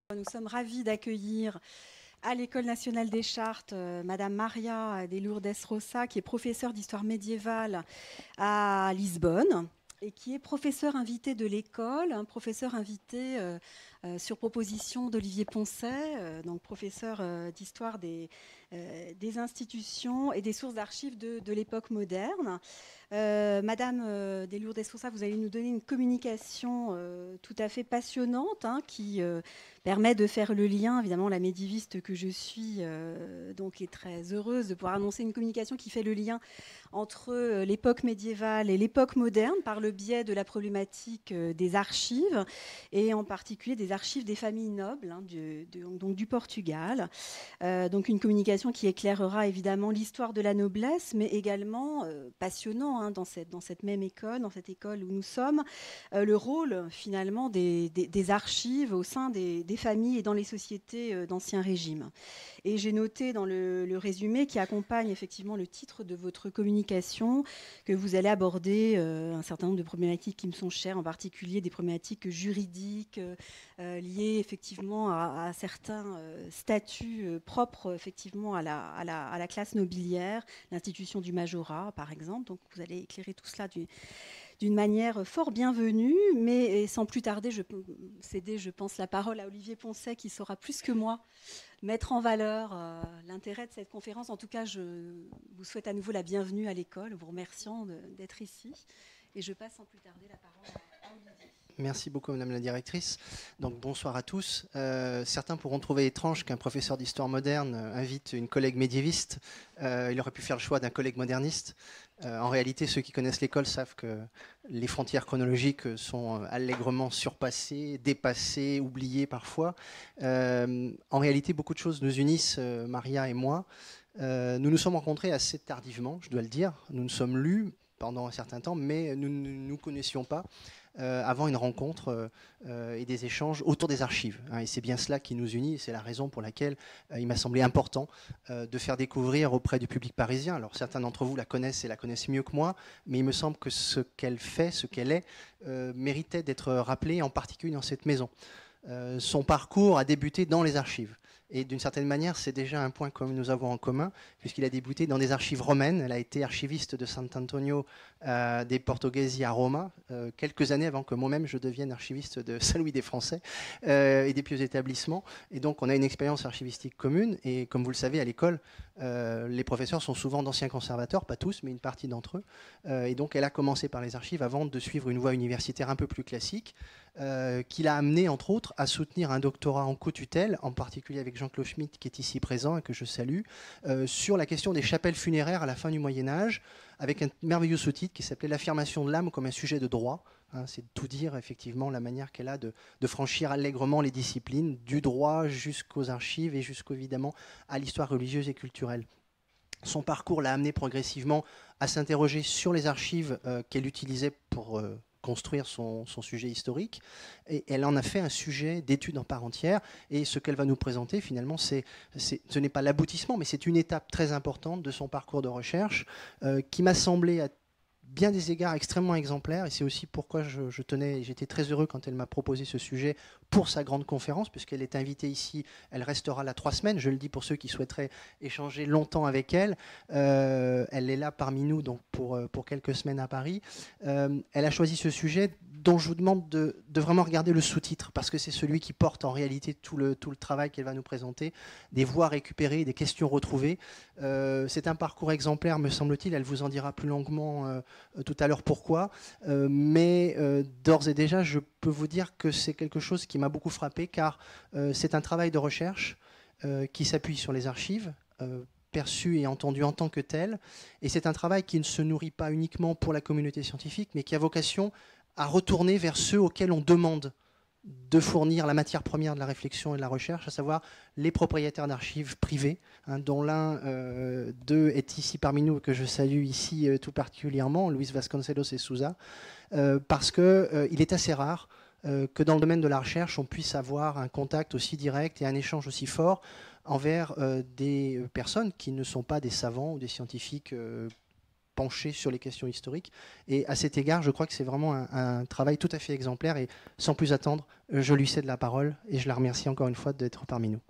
Nous sommes ravis d'accueillir à l'École nationale des Chartes Madame Maria de Lourdes Rosa, qui est professeure d'histoire médiévale à Lisbonne et qui est professeur invité de l'école, un professeur invité sur proposition d'Olivier Poncet, donc professeur d'histoire des institutions et des sources d'archives de l'époque moderne. Madame de Lourdes Rosa, vous allez nous donner une communication tout à fait passionnante qui permet de faire le lien, évidemment la médiéviste que je suis donc est très heureuse de pouvoir annoncer une communication qui fait le lien entre l'époque médiévale et l'époque moderne par le biais de la problématique des archives et en particulier des archives des familles nobles donc du Portugal. Donc une communication qui éclairera évidemment l'histoire de la noblesse, mais également passionnant dans cette même école, dans cette école où nous sommes, le rôle finalement des archives au sein des familles et dans les sociétés d'Ancien Régime. Et j'ai noté dans le résumé qui accompagne effectivement le titre de votre communication que vous allez aborder un certain nombre de problématiques qui me sont chères, en particulier des problématiques juridiques liées effectivement à certains statuts propres effectivement à la classe nobiliaire, l'institution du majorat par exemple. Donc vous allez éclairer tout cela d'une manière fort bienvenue, mais sans plus tarder, je pense la parole à Olivier Poncet qui saura plus que moi mettre en valeur l'intérêt de cette conférence. En tout cas, je vous souhaite à nouveau la bienvenue à l'école, vous remerciant d'être ici. Et je passe sans plus tarder la parole à Olivier. Merci beaucoup, Madame la Directrice. Donc, bonsoir à tous. Certains pourront trouver étrange qu'un professeur d'histoire moderne invite une collègue médiéviste. Il aurait pu faire le choix d'un collègue moderniste. En réalité, ceux qui connaissent l'école savent que les frontières chronologiques sont allègrement surpassées, dépassées, oubliées parfois. En réalité, beaucoup de choses nous unissent, Maria et moi. Nous nous sommes rencontrés assez tardivement, je dois le dire. Nous nous sommes lus pendant un certain temps, mais nous ne nous connaissions pas avant une rencontre et des échanges autour des archives. Et c'est bien cela qui nous unit, c'est la raison pour laquelle il m'a semblé important de faire découvrir auprès du public parisien. Alors certains d'entre vous la connaissent et la connaissent mieux que moi, mais il me semble que ce qu'elle fait, ce qu'elle est, méritait d'être rappelé, en particulier dans cette maison. Son parcours a débuté dans les archives. Et d'une certaine manière, c'est déjà un point que nous avons en commun, puisqu'il a débuté dans des archives romaines. Elle a été archiviste de Sant'Antonio dei Portoghesi à Roma, quelques années avant que moi-même je devienne archiviste de Saint-Louis des Français et des pieux établissements. Et donc, on a une expérience archivistique commune. Et comme vous le savez, à l'école, les professeurs sont souvent d'anciens conservateurs, pas tous, mais une partie d'entre eux. Et donc, elle a commencé par les archives avant de suivre une voie universitaire un peu plus classique, qui l'a amené, entre autres, à soutenir un doctorat en co-tutelle, en particulier avec Jean-Claude Schmitt, qui est ici présent et que je salue, sur la question des chapelles funéraires à la fin du Moyen-Âge, avec un merveilleux sous-titre qui s'appelait «L'affirmation de l'âme comme un sujet de droit». C'est de tout dire, effectivement, la manière qu'elle a de franchir allègrement les disciplines, du droit jusqu'aux archives et jusqu'au, évidemment, à l'histoire religieuse et culturelle. Son parcours l'a amené progressivement à s'interroger sur les archives qu'elle utilisait pour construire son sujet historique, et elle en a fait un sujet d'étude en part entière. Et ce qu'elle va nous présenter, finalement, ce n'est pas l'aboutissement, mais c'est une étape très importante de son parcours de recherche qui m'a semblé à bien des égards extrêmement exemplaire, et c'est aussi pourquoi j'étais très heureux quand elle m'a proposé ce sujet pour sa grande conférence, puisqu'elle est invitée ici. Elle restera là 3 semaines, je le dis pour ceux qui souhaiteraient échanger longtemps avec elle. Elle est là parmi nous donc pour quelques semaines à Paris. Elle a choisi ce sujet dont je vous demande de vraiment regarder le sous-titre, parce que c'est celui qui porte en réalité tout le travail qu'elle va nous présenter, des voix récupérées, des questions retrouvées. C'est un parcours exemplaire, me semble-t-il. Elle vous en dira plus longuement tout à l'heure pourquoi, mais d'ores et déjà, je peux vous dire que c'est quelque chose qui m'a beaucoup frappé, car c'est un travail de recherche qui s'appuie sur les archives, perçues et entendues en tant que telles, et c'est un travail qui ne se nourrit pas uniquement pour la communauté scientifique, mais qui a vocation à retourner vers ceux auxquels on demande de fournir la matière première de la réflexion et de la recherche, à savoir les propriétaires d'archives privées, dont l'un d'eux est ici parmi nous, que je salue ici tout particulièrement, Luis Vasconcelos et Souza, parce qu'il est assez rare que dans le domaine de la recherche, on puisse avoir un contact aussi direct et un échange aussi fort envers des personnes qui ne sont pas des savants ou des scientifiques pencher sur les questions historiques. Et à cet égard, je crois que c'est vraiment un travail tout à fait exemplaire. Et sans plus attendre, je lui cède la parole et je la remercie encore une fois d'être parmi nous.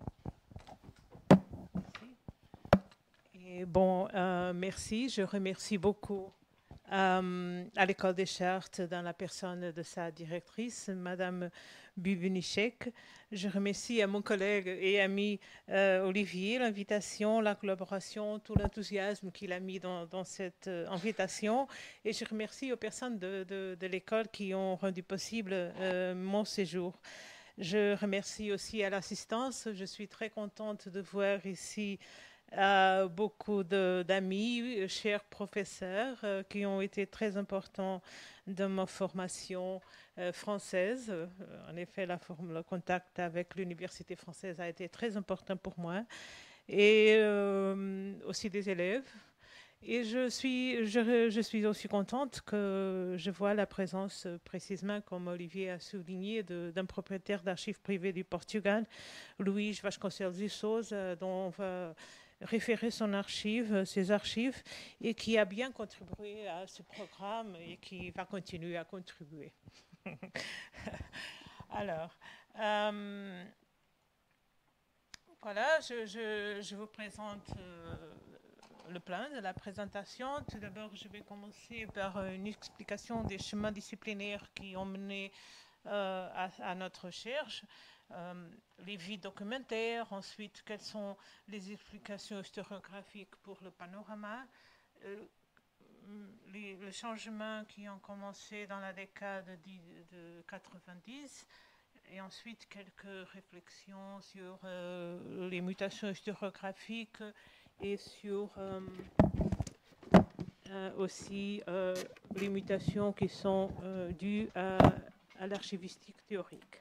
Et bon, merci. Je remercie beaucoup à l'École des Chartes dans la personne de sa directrice, Madame Bubunichek. Je remercie à mon collègue et ami Olivier l'invitation, la collaboration, tout l'enthousiasme qu'il a mis dans cette invitation. Et je remercie aux personnes de l'école qui ont rendu possible mon séjour. Je remercie aussi à l'assistance. Je suis très contente de voir ici beaucoup d'amis, chers professeurs, qui ont été très importants dans ma formation française. En effet, le contact avec l'université française a été très important pour moi. Et aussi des élèves. Et je suis aussi contente que je vois la présence, précisément, comme Olivier a souligné, d'un propriétaire d'archives privées du Portugal, Luís Vasconcelos de Sousa, dont on va référer ses archives, et qui a bien contribué à ce programme et qui va continuer à contribuer. Alors, voilà, je vous présente le plan de la présentation. Tout d'abord, je vais commencer par une explication des chemins disciplinaires qui ont mené à notre recherche. Les vies documentaires, ensuite quelles sont les explications historiographiques pour le panorama, les changements qui ont commencé dans la décade de 90, et ensuite quelques réflexions sur les mutations historiographiques et sur aussi les mutations qui sont dues à l'archivistique théorique.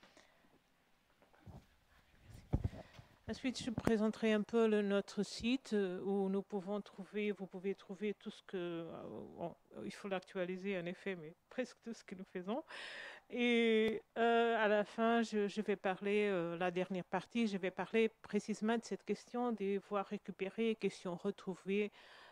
Ensuite, je présenterai un peu notre site où vous pouvez trouver tout ce que... il faut l'actualiser en effet, mais presque tout ce que nous faisons. Et à la fin, je vais parler, la dernière partie, je vais parler précisément de cette question des voies récupérées, questions retrouvées,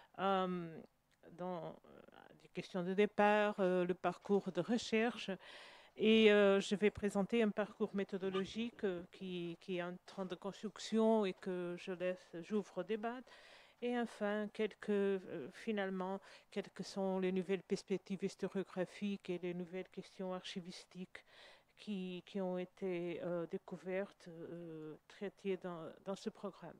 dans des questions de départ, le parcours de recherche. Et je vais présenter un parcours méthodologique qui est en train de construction et que j'ouvre au débat. Et enfin, finalement, quelles sont les nouvelles perspectives historiographiques et les nouvelles questions archivistiques qui ont été découvertes, traitées dans ce programme.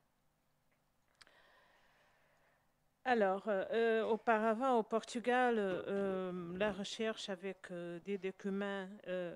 Alors, auparavant, au Portugal, la recherche avec des documents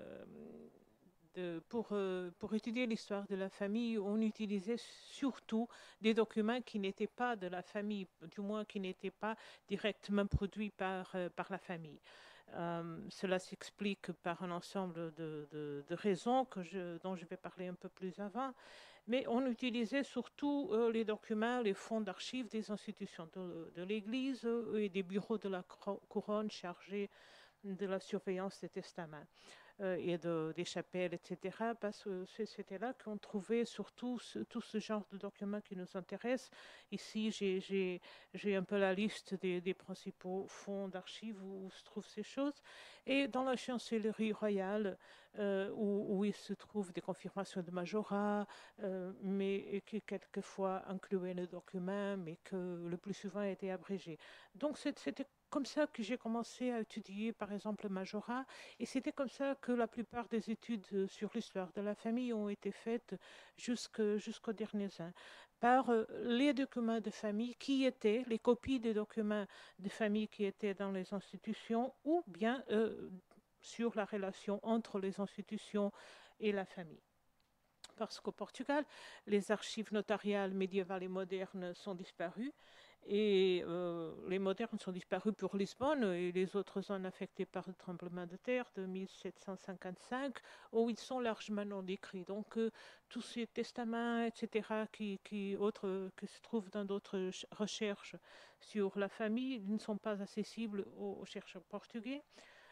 pour étudier l'histoire de la famille, on utilisait surtout des documents qui n'étaient pas de la famille, du moins qui n'étaient pas directement produits par la famille. Cela s'explique par un ensemble de raisons dont je vais parler un peu plus avant. Mais on utilisait surtout les documents, les fonds d'archives des institutions de l'Église et des bureaux de la couronne chargés de la surveillance des testaments et des chapelles, etc. Parce que c'était là qu'on trouvait surtout tout ce genre de documents qui nous intéressent. Ici, j'ai un peu la liste des principaux fonds d'archives où se trouvent ces choses. Et dans la chancellerie royale, où il se trouve des confirmations de majorat, mais qui quelquefois incluaient le document, mais que le plus souvent étaient abrégés. Donc c'était comme ça que j'ai commencé à étudier, par exemple, le majorat, et c'était comme ça que la plupart des études sur l'histoire de la famille ont été faites jusqu'aux derniers ans, par les documents de famille qui étaient les copies des documents de famille qui étaient dans les institutions, ou bien sur la relation entre les institutions et la famille. Parce qu'au Portugal, les archives notariales médiévales et modernes sont disparues, et les modernes sont disparus pour Lisbonne et les autres zones affectées par le tremblement de terre de 1755, où ils sont largement non décrits. Donc tous ces testaments, etc., qui se trouvent dans d'autres recherches sur la famille, ne sont pas accessibles aux chercheurs portugais.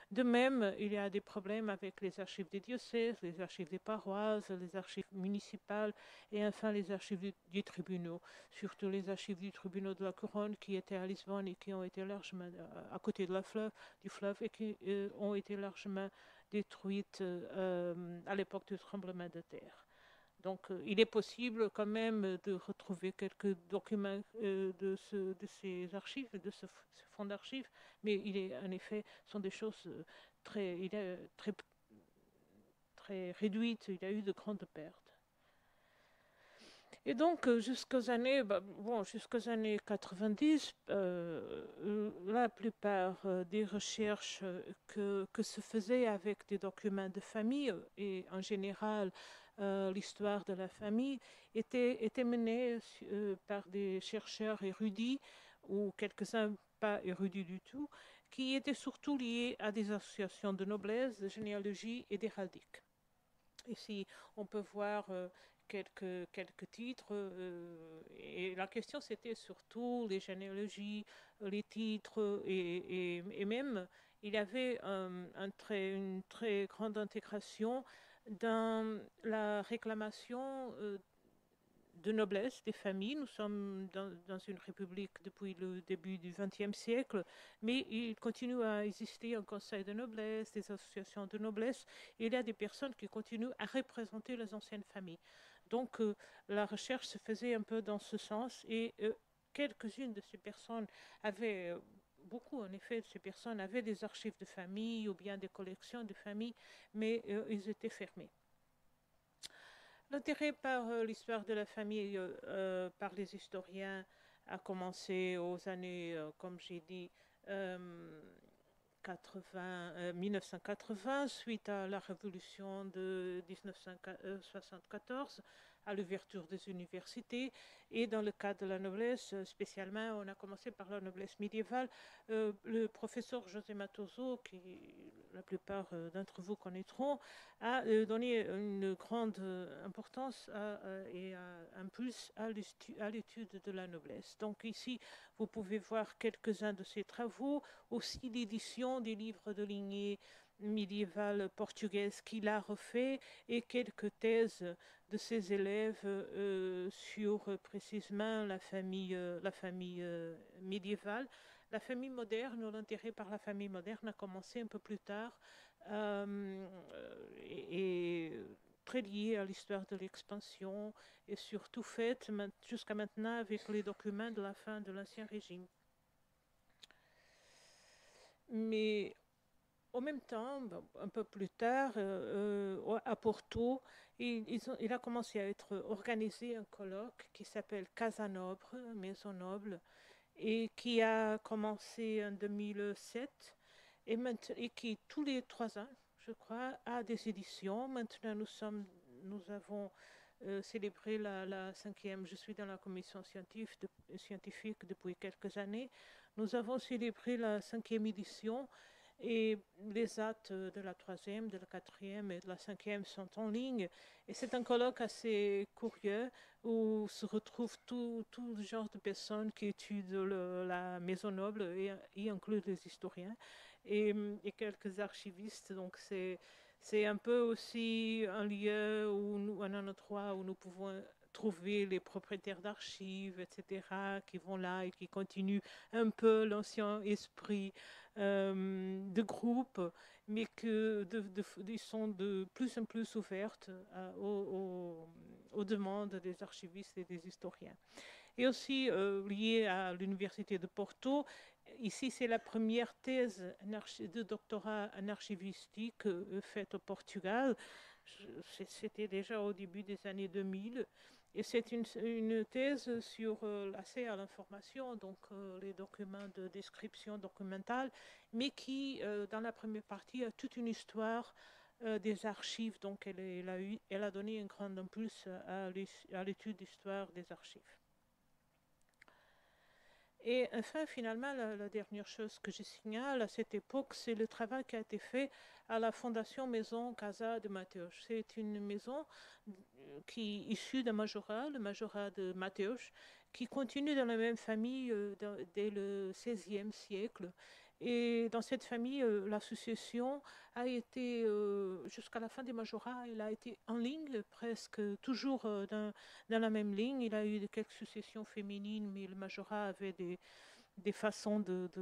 De même, il y a des problèmes avec les archives des diocèses, les archives des paroisses, les archives municipales et enfin les archives des tribunaux, surtout les archives du tribunal de la Couronne qui étaient à Lisbonne et qui ont été largement à côté de du fleuve et qui ont été largement détruites à l'époque du tremblement de terre. Donc, il est possible quand même de retrouver quelques documents de ces archives, de ce fonds d'archives, mais en effet, sont des choses très réduites. Il y a eu de grandes pertes. Et donc, jusqu'aux années 90, la plupart des recherches que se faisaient avec des documents de famille et en général l'histoire de la famille était menée par des chercheurs érudits ou quelques-uns pas érudits du tout, qui étaient surtout liés à des associations de noblesse, de généalogie et d'héraldique. Ici, on peut voir quelques titres. Et la question, c'était surtout les généalogies, les titres, et même, il y avait une très grande intégration dans la réclamation de noblesse des familles. Nous sommes dans une république depuis le début du XXe siècle, mais il continue à exister un conseil de noblesse, des associations de noblesse. Il y a des personnes qui continuent à représenter les anciennes familles. Donc, la recherche se faisait un peu dans ce sens et quelques-unes de ces personnes avaient... Beaucoup, en effet, de ces personnes avaient des archives de famille ou bien des collections de famille, mais ils étaient fermés. L'intérêt par l'histoire de la famille par les historiens a commencé aux années, comme j'ai dit, 1980, suite à la révolution de 1974, à l'ouverture des universités. Et dans le cadre de la noblesse, spécialement, on a commencé par la noblesse médiévale. Le professeur José Matoso, qui la plupart d'entre vous connaîtront, a donné une grande importance et impulse à l'étude de la noblesse. Donc ici, vous pouvez voir quelques-uns de ses travaux, aussi l'édition des livres de lignée médiévale portugaise qu'il a refait et quelques thèses de ses élèves sur précisément la famille médiévale. La famille moderne, l'intérêt par la famille moderne a commencé un peu plus tard et très lié à l'histoire de l'expansion et surtout faite jusqu'à maintenant avec les documents de la fin de l'Ancien Régime. Mais en même temps, un peu plus tard, à Porto, il a commencé à être organisé un colloque qui s'appelle Casa Nobre, Maison Noble, et qui a commencé en 2007 et qui, tous les 3 ans, je crois, a des éditions. Maintenant, nous avons célébré la 5e. Je suis dans la commission scientifique depuis quelques années. Nous avons célébré la 5e édition et les actes de la 3e, de la 4e et de la 5e sont en ligne. Et c'est un colloque assez curieux où se retrouvent tout genre de personnes qui étudient la maison noble, et y inclut les historiens et quelques archivistes. Donc c'est un peu aussi un lieu un endroit où nous pouvons trouver les propriétaires d'archives, etc., qui vont là et qui continuent un peu l'ancien esprit de groupe, mais ils sont de plus en plus ouvertes aux demandes des archivistes et des historiens. Et aussi lié à l'université de Porto, ici c'est la première thèse de doctorat en archivistique faite au Portugal. C'était déjà au début des années 2000. Et c'est une thèse sur l'accès à l'information, donc les documents de description documentale, mais qui, dans la première partie, a toute une histoire des archives. Donc elle a donné un grand impulse à l'étude d'histoire des archives. Et enfin, finalement, la dernière chose que je signale à cette époque, c'est le travail qui a été fait à la Fondation Maison Casa de Mateus. C'est une maison qui est issue d'un majorat, le majorat de Mateus, qui continue dans la même famille dès le XVIe siècle Et dans cette famille, l'association a été, jusqu'à la fin des majorats, elle a été en ligne, presque toujours dans la même ligne. Il a eu quelques successions féminines, mais le majorat avait des façons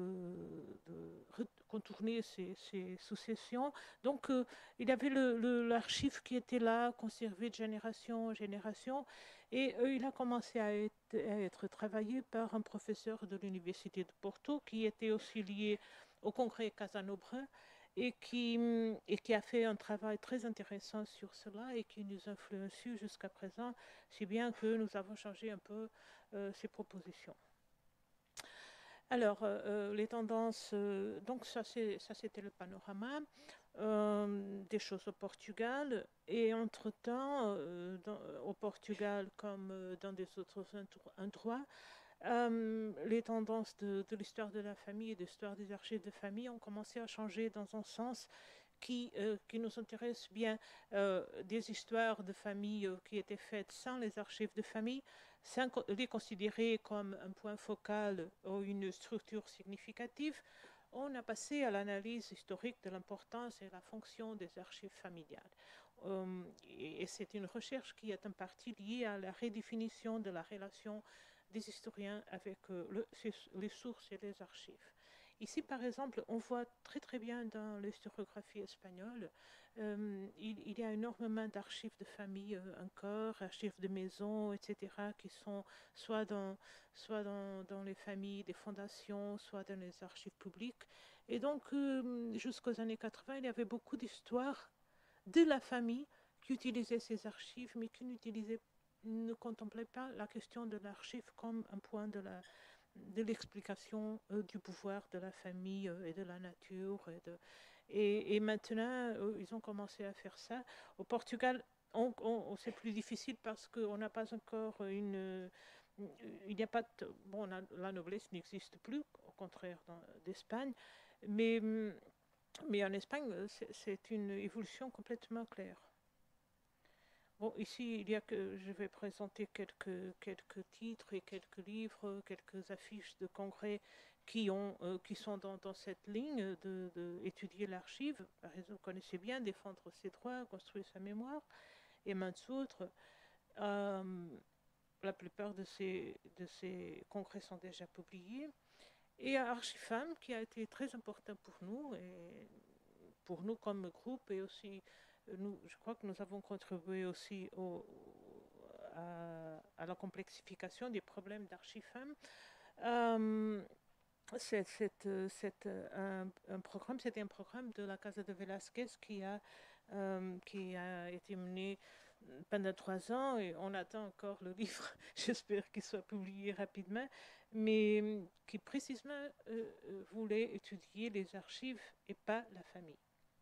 de contourner ces successions. Donc, il y avait l'archive qui était là, conservé de génération en génération, et il a commencé à être travaillé par un professeur de l'Université de Porto, qui était aussi lié au congrès Casano-Brun, et qui a fait un travail très intéressant sur cela et qui nous influence jusqu'à présent, si bien que nous avons changé un peu ses propositions. Alors, les tendances, donc ça c'était le panorama. Des choses au Portugal. Et entre-temps, au Portugal, comme dans des autres endroits, les tendances de l'histoire de la famille et de l'histoire des archives de famille ont commencé à changer dans un sens qui nous intéresse bien. Des histoires de famille qui étaient faites sans les archives de famille, sans les considérer comme un point focal ou une structure significative. On a passé à l'analyse historique de l'importance et la fonction des archives familiales. Et c'est une recherche qui est en partie liée à la redéfinition de la relation des historiens avec les sources et les archives. Ici, par exemple, on voit très très bien dans l'historiographie espagnole, il y a énormément d'archives de famille encore, archives de maisons, etc., qui sont soit dans les familles des fondations, soit dans les archives publiques. Et donc, jusqu'aux années 80, il y avait beaucoup d'histoires de la famille qui utilisaient ces archives, mais qui ne contemplaient pas la question de l'archive comme un point de l'explication du pouvoir de la famille et de la nature. Et maintenant, ils ont commencé à faire ça. Au Portugal, c'est plus difficile parce qu'on n'a pas encore il n'y a pas bon, la noblesse n'existe plus, au contraire d'Espagne, mais en Espagne, c'est une évolution complètement claire. Bon, ici, je vais présenter quelques titres et quelques livres, quelques affiches de congrès qui sont dans cette ligne d'étudier l'archive. Par exemple, vous connaissez bien Défendre ses droits, construire sa mémoire, et maints autres. La plupart de ces congrès sont déjà publiés. Et Archifam, qui a été très important pour nous, et pour nous comme groupe, et aussi je crois que nous avons contribué aussi à la complexification des problèmes d'Archifam. C'était un programme de la Casa de Velázquez qui a été mené pendant 3 ans, et on attend encore le livre, j'espère qu'il soit publié rapidement, mais qui précisément voulait étudier les archives et pas la famille.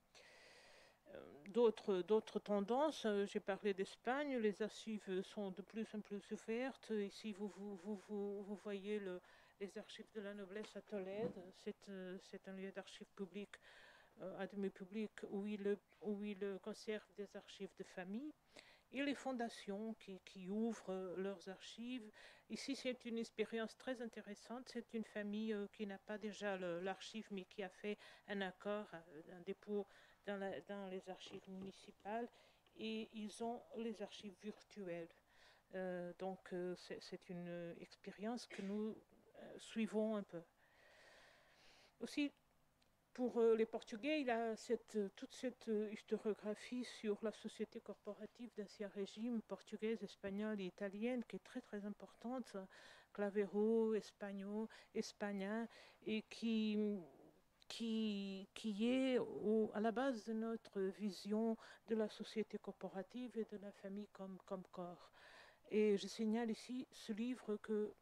D'autres tendances, j'ai parlé d'Espagne, les archives sont de plus en plus ouvertes. Ici, vous voyez les archives de la noblesse à Tolède. C'est un lieu d'archives publiques, à demi-public, où il conserve des archives de famille. Et les fondations qui ouvrent leurs archives. Ici, c'est une expérience très intéressante. C'est une famille qui n'a pas déjà l'archive, mais qui a fait un accord, un dépôt dans les archives municipales, et ils ont les archives virtuelles. Donc, c'est une expérience que nous suivons un peu. Aussi, pour les Portugais, il y a toute cette historiographie sur la société corporative d'Ancien Régime, portugaise, espagnole et italienne, qui est très très importante, Clavero, Espagnol, et qui est à la base de notre vision de la société corporative et de la famille comme corps. Et je signale ici ce livre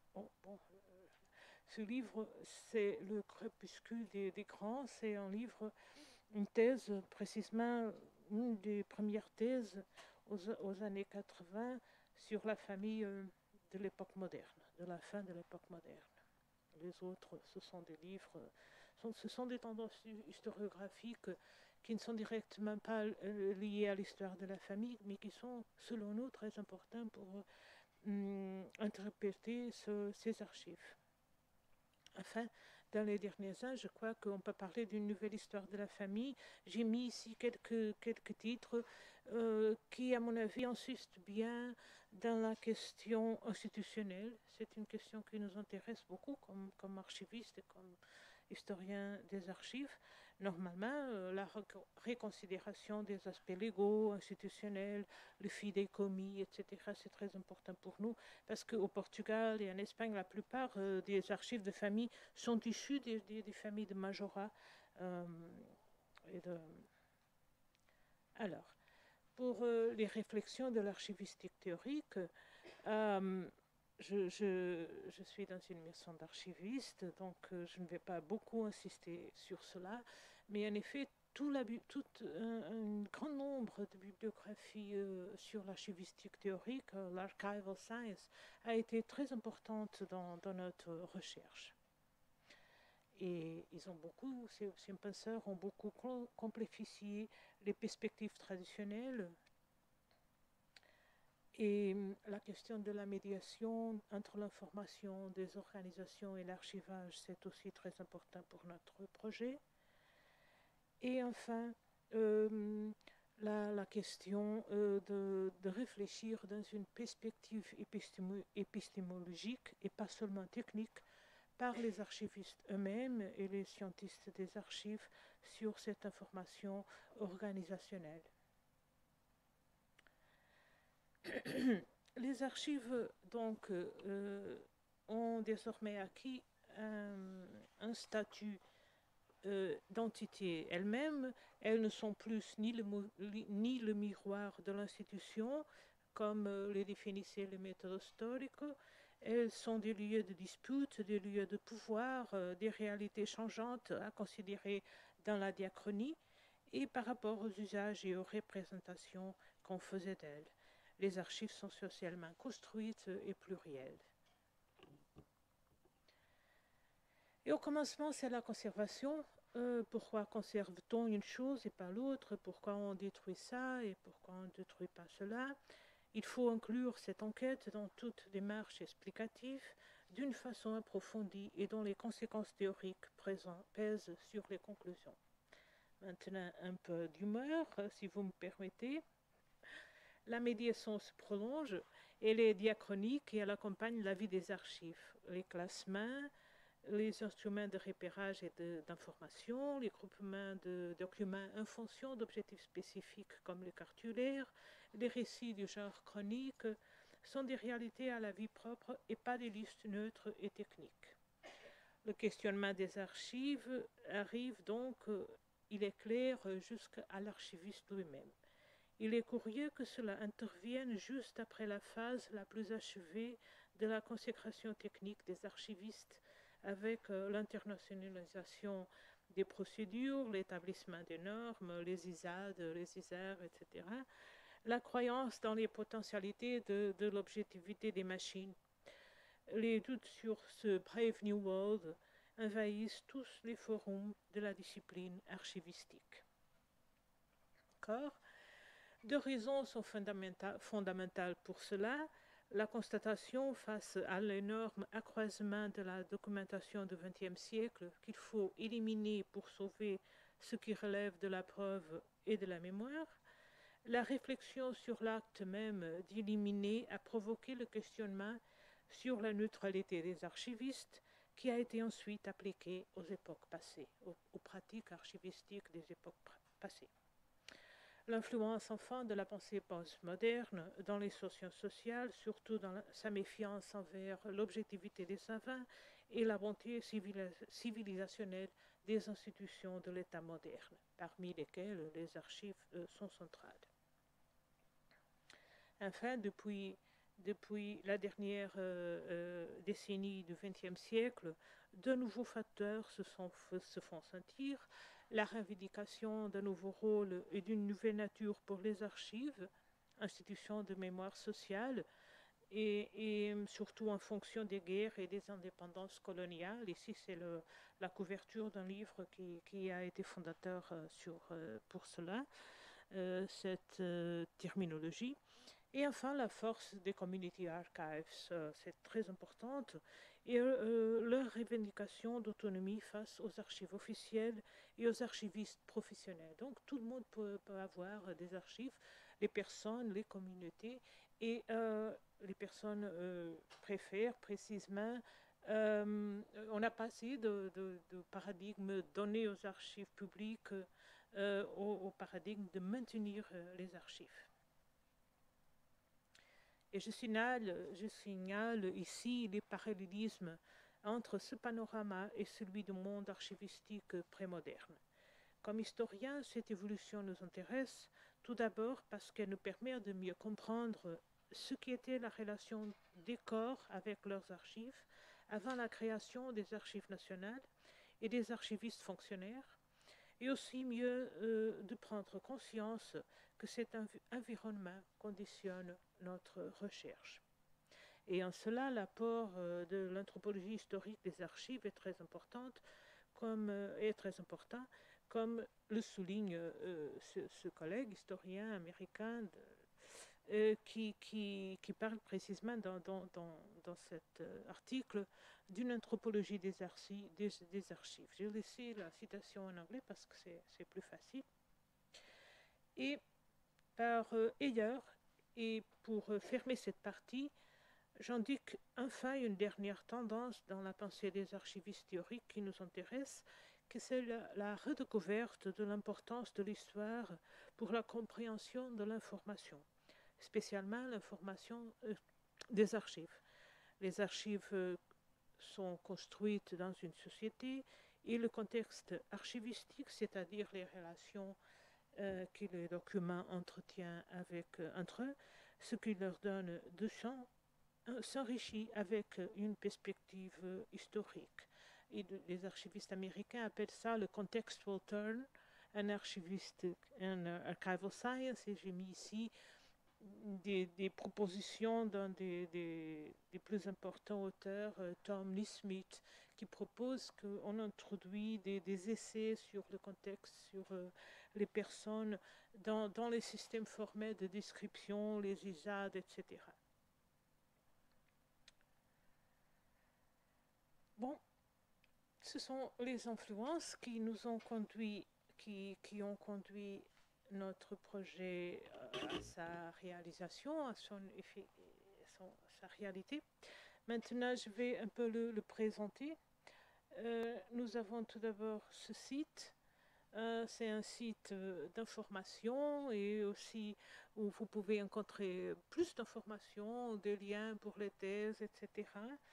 ce livre, c'est Le crépuscule des grands. C'est un livre, une thèse, précisément une des premières thèses aux années 80 sur la famille de l'époque moderne, de la fin de l'époque moderne. Les autres, ce sont des livres, ce sont des tendances historiographiques qui ne sont directement pas liées à l'histoire de la famille, mais qui sont, selon nous, très importants pour interpréter ces archives. Enfin, dans les derniers ans, je crois qu'on peut parler d'une nouvelle histoire de la famille. J'ai mis ici quelques titres qui, à mon avis, insistent bien dans la question institutionnelle. C'est une question qui nous intéresse beaucoup comme archivistes et comme historiens des archives. Normalement, la réconsidération des aspects légaux, institutionnels, le fidéicommis, etc., c'est très important pour nous parce qu'au Portugal et en Espagne, la plupart des archives de famille sont issues des familles de majorats. Alors, pour les réflexions de l'archivistique théorique, je suis dans une maison d'archivistes, donc je ne vais pas beaucoup insister sur cela, mais en effet, un grand nombre de bibliographies sur l'archivistique théorique, l'archival science, a été très importante dans notre recherche. Et ces penseurs ont beaucoup complexifié les perspectives traditionnelles. Et la question de la médiation entre l'information des organisations et l'archivage, c'est aussi très important pour notre projet. Et enfin, la question de réfléchir dans une perspective épistémologique et pas seulement technique par les archivistes eux-mêmes et les scientifiques des archives sur cette information organisationnelle. Les archives, donc, ont désormais acquis un statut d'entité elles-mêmes. Elles ne sont plus ni le miroir de l'institution, comme les définissaient les méthodes historiques. Elles sont des lieux de dispute, des lieux de pouvoir, des réalités changeantes à considérer dans la diachronie et par rapport aux usages et aux représentations qu'on faisait d'elles. Les archives sont socialement construites et plurielles. Et au commencement, c'est la conservation. Pourquoi conserve-t-on une chose et pas l'autre? Pourquoi on détruit ça et pourquoi on ne détruit pas cela? Il faut inclure cette enquête dans toute démarche explicative d'une façon approfondie et dont les conséquences théoriques pèsent sur les conclusions. Maintenant, un peu d'humeur, si vous me permettez. La médiation se prolonge, elle est diachronique et elle accompagne la vie des archives, les classements, les instruments de repérage et d'information, les groupements de documents en fonction d'objectifs spécifiques comme les cartulaires, les récits du genre chronique sont des réalités à la vie propre et pas des listes neutres et techniques. Le questionnement des archives arrive donc, il est clair, jusqu'à l'archiviste lui-même. Il est curieux que cela intervienne juste après la phase la plus achevée de la consécration technique des archivistes avec l'internationalisation des procédures, l'établissement des normes, les ISAD, les ISAR, etc. La croyance dans les potentialités de l'objectivité des machines. Les doutes sur ce Brave New World envahissent tous les forums de la discipline archivistique. D'accord ? Deux raisons sont fondamentales pour cela. La constatation face à l'énorme accroissement de la documentation du XXe siècle qu'il faut éliminer pour sauver ce qui relève de la preuve et de la mémoire. La réflexion sur l'acte même d'éliminer a provoqué le questionnement sur la neutralité des archivistes qui a été ensuite appliquée aux époques passées, aux pratiques archivistiques des époques passées. L'influence enfin de la pensée postmoderne dans les sciences sociales, surtout dans sa méfiance envers l'objectivité des savants et la bonté civilisationnelle des institutions de l'État moderne, parmi lesquelles les archives sont centrales. Enfin, depuis la dernière décennie du XXe siècle, de nouveaux facteurs se font sentir. La revendication d'un nouveau rôle et d'une nouvelle nature pour les archives, institutions de mémoire sociale, et surtout en fonction des guerres et des indépendances coloniales. Ici, c'est la couverture d'un livre qui a été fondateur pour cela, cette terminologie. Et enfin, la force des community archives, c'est très importante, et leur revendication d'autonomie face aux archives officielles et aux archivistes professionnels. Donc tout le monde peut avoir des archives, les personnes, les communautés, et les personnes préfèrent précisément. On a passé de paradigme donné aux archives publiques au paradigme de maintenir les archives. Et je signale ici les parallélismes entre ce panorama et celui du monde archivistique prémoderne. Comme historiens, cette évolution nous intéresse, tout d'abord parce qu'elle nous permet de mieux comprendre ce qui était la relation des corps avec leurs archives avant la création des archives nationales et des archivistes fonctionnaires, et aussi mieux de prendre conscience que cet environnement conditionne notre recherche. Et en cela, l'apport de l'anthropologie historique des archives est très important, comme le souligne ce collègue historien américain qui parle précisément dans cet article d'une anthropologie des archives. J'ai laissé la citation en anglais parce que c'est plus facile. Et par ailleurs, et pour fermer cette partie, j'indique enfin une dernière tendance dans la pensée des archivistes théoriques qui nous intéresse, que c'est la redécouverte de l'importance de l'histoire pour la compréhension de l'information, spécialement l'information des archives. Les archives sont construites dans une société et le contexte archivistique, c'est-à-dire les relations que les documents entretiennent entre eux, ce qui leur donne de champ, s'enrichit avec une perspective historique. Et les archivistes américains appellent ça le contextual turn, un archival science, et j'ai mis ici des propositions d'un des plus importants auteurs, Tom Neesmith, qui propose qu'on introduit des essais sur le contexte, sur les personnes dans les systèmes formels de description, les ISAD, etc. Bon, ce sont les influences qui nous ont conduit, qui ont conduit notre projet à sa réalisation, à sa réalité. Maintenant, je vais un peu le présenter. Nous avons tout d'abord ce site. C'est un site d'information et aussi où vous pouvez rencontrer plus d'informations, des liens pour les thèses, etc.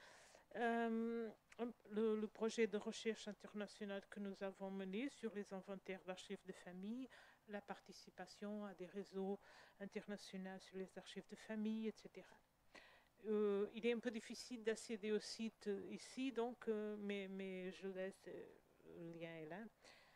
Le projet de recherche internationale que nous avons mené sur les inventaires d'archives de famille, la participation à des réseaux internationaux sur les archives de famille, etc. Il est un peu difficile d'accéder au site ici, donc, mais je laisse le lien est là.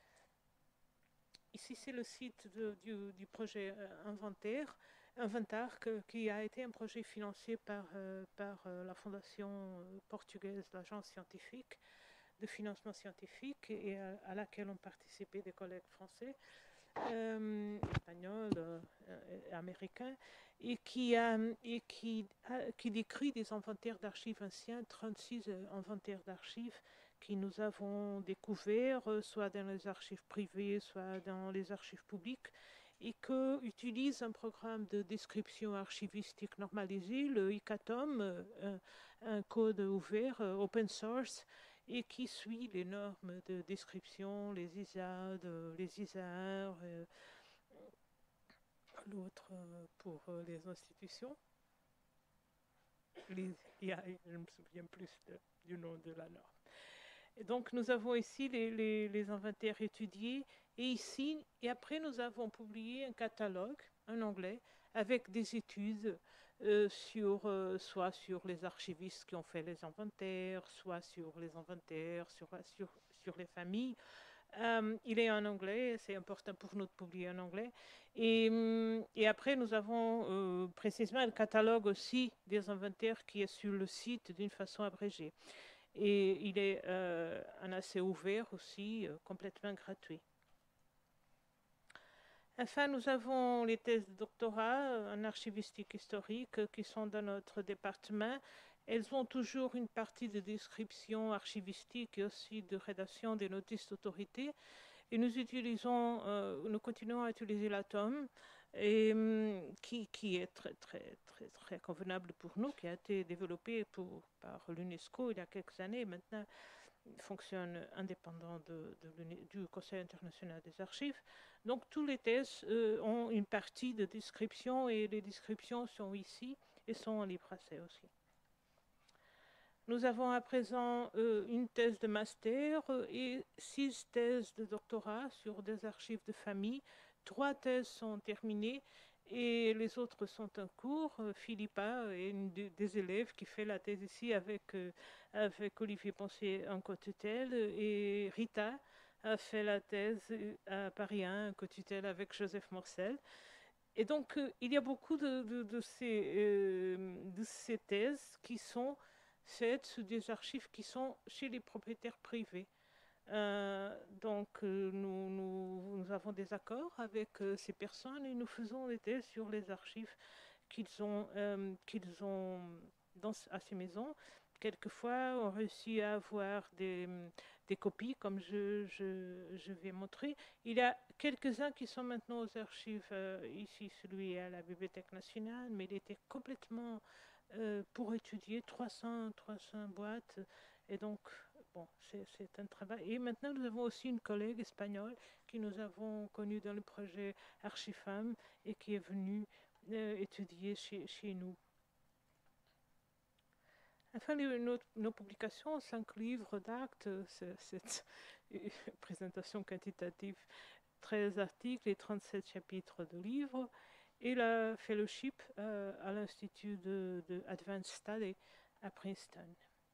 Ici, c'est le site du projet Inventar, qui a été un projet financé par la fondation portugaise, l'agence scientifique de financement scientifique, et à laquelle ont participé des collègues français, espagnols, américains, et qui décrit des inventaires d'archives anciens, 36 inventaires d'archives que nous avons découverts, soit dans les archives privées, soit dans les archives publiques, et qui utilise un programme de description archivistique normalisé, le ICATOM, un code ouvert, open source, et qui suit les normes de description, les ISAD, les ISAR, l'autre pour les institutions. Je ne me souviens plus du nom de la norme. Et donc nous avons ici les inventaires étudiés, et après nous avons publié un catalogue en anglais avec des études soit sur les archivistes qui ont fait les inventaires, soit sur les inventaires, sur les familles. Il est en anglais, c'est important pour nous de publier en anglais. Et après, nous avons précisément le catalogue aussi des inventaires qui est sur le site d'une façon abrégée. Et il est un accès ouvert aussi, complètement gratuit. Enfin, nous avons les thèses de doctorat en archivistique historique qui sont dans notre département. Elles ont toujours une partie de description archivistique et aussi de rédaction des notices d'autorité. Et nous continuons à utiliser l'ATOM, qui est très convenable pour nous, qui a été développé par l'UNESCO il y a quelques années. Maintenant, il fonctionne indépendant du Conseil international des archives. Donc, tous les thèses ont une partie de description et les descriptions sont ici et sont en libre accès aussi. Nous avons à présent une thèse de master et 6 thèses de doctorat sur des archives de famille. 3 thèses sont terminées et les autres sont en cours. Philippa est une des élèves qui fait la thèse ici avec Olivier Poncier en co-tutelle et Rita a fait la thèse à Paris 1 en co-tutelle avec Joseph Morcel. Et donc, il y a beaucoup de ces thèses qui sont faites sous des archives qui sont chez les propriétaires privés. Nous avons des accords avec ces personnes et nous faisons des thèses sur les archives qu'ils ont à ces maisons. Quelquefois, on réussit à avoir des copies, comme je vais montrer. Il y a quelques-uns qui sont maintenant aux archives, ici celui à la Bibliothèque nationale, mais il était complètement pour étudier 300 boîtes. Et donc, bon, c'est un travail. Et maintenant, nous avons aussi une collègue espagnole qui nous avons connue dans le projet Archifam et qui est venue étudier chez nous. Enfin, nos publications, 5 livres d'actes, cette présentation quantitative, 13 articles et 37 chapitres de livres, et la fellowship à l'Institut de Advanced Study à Princeton.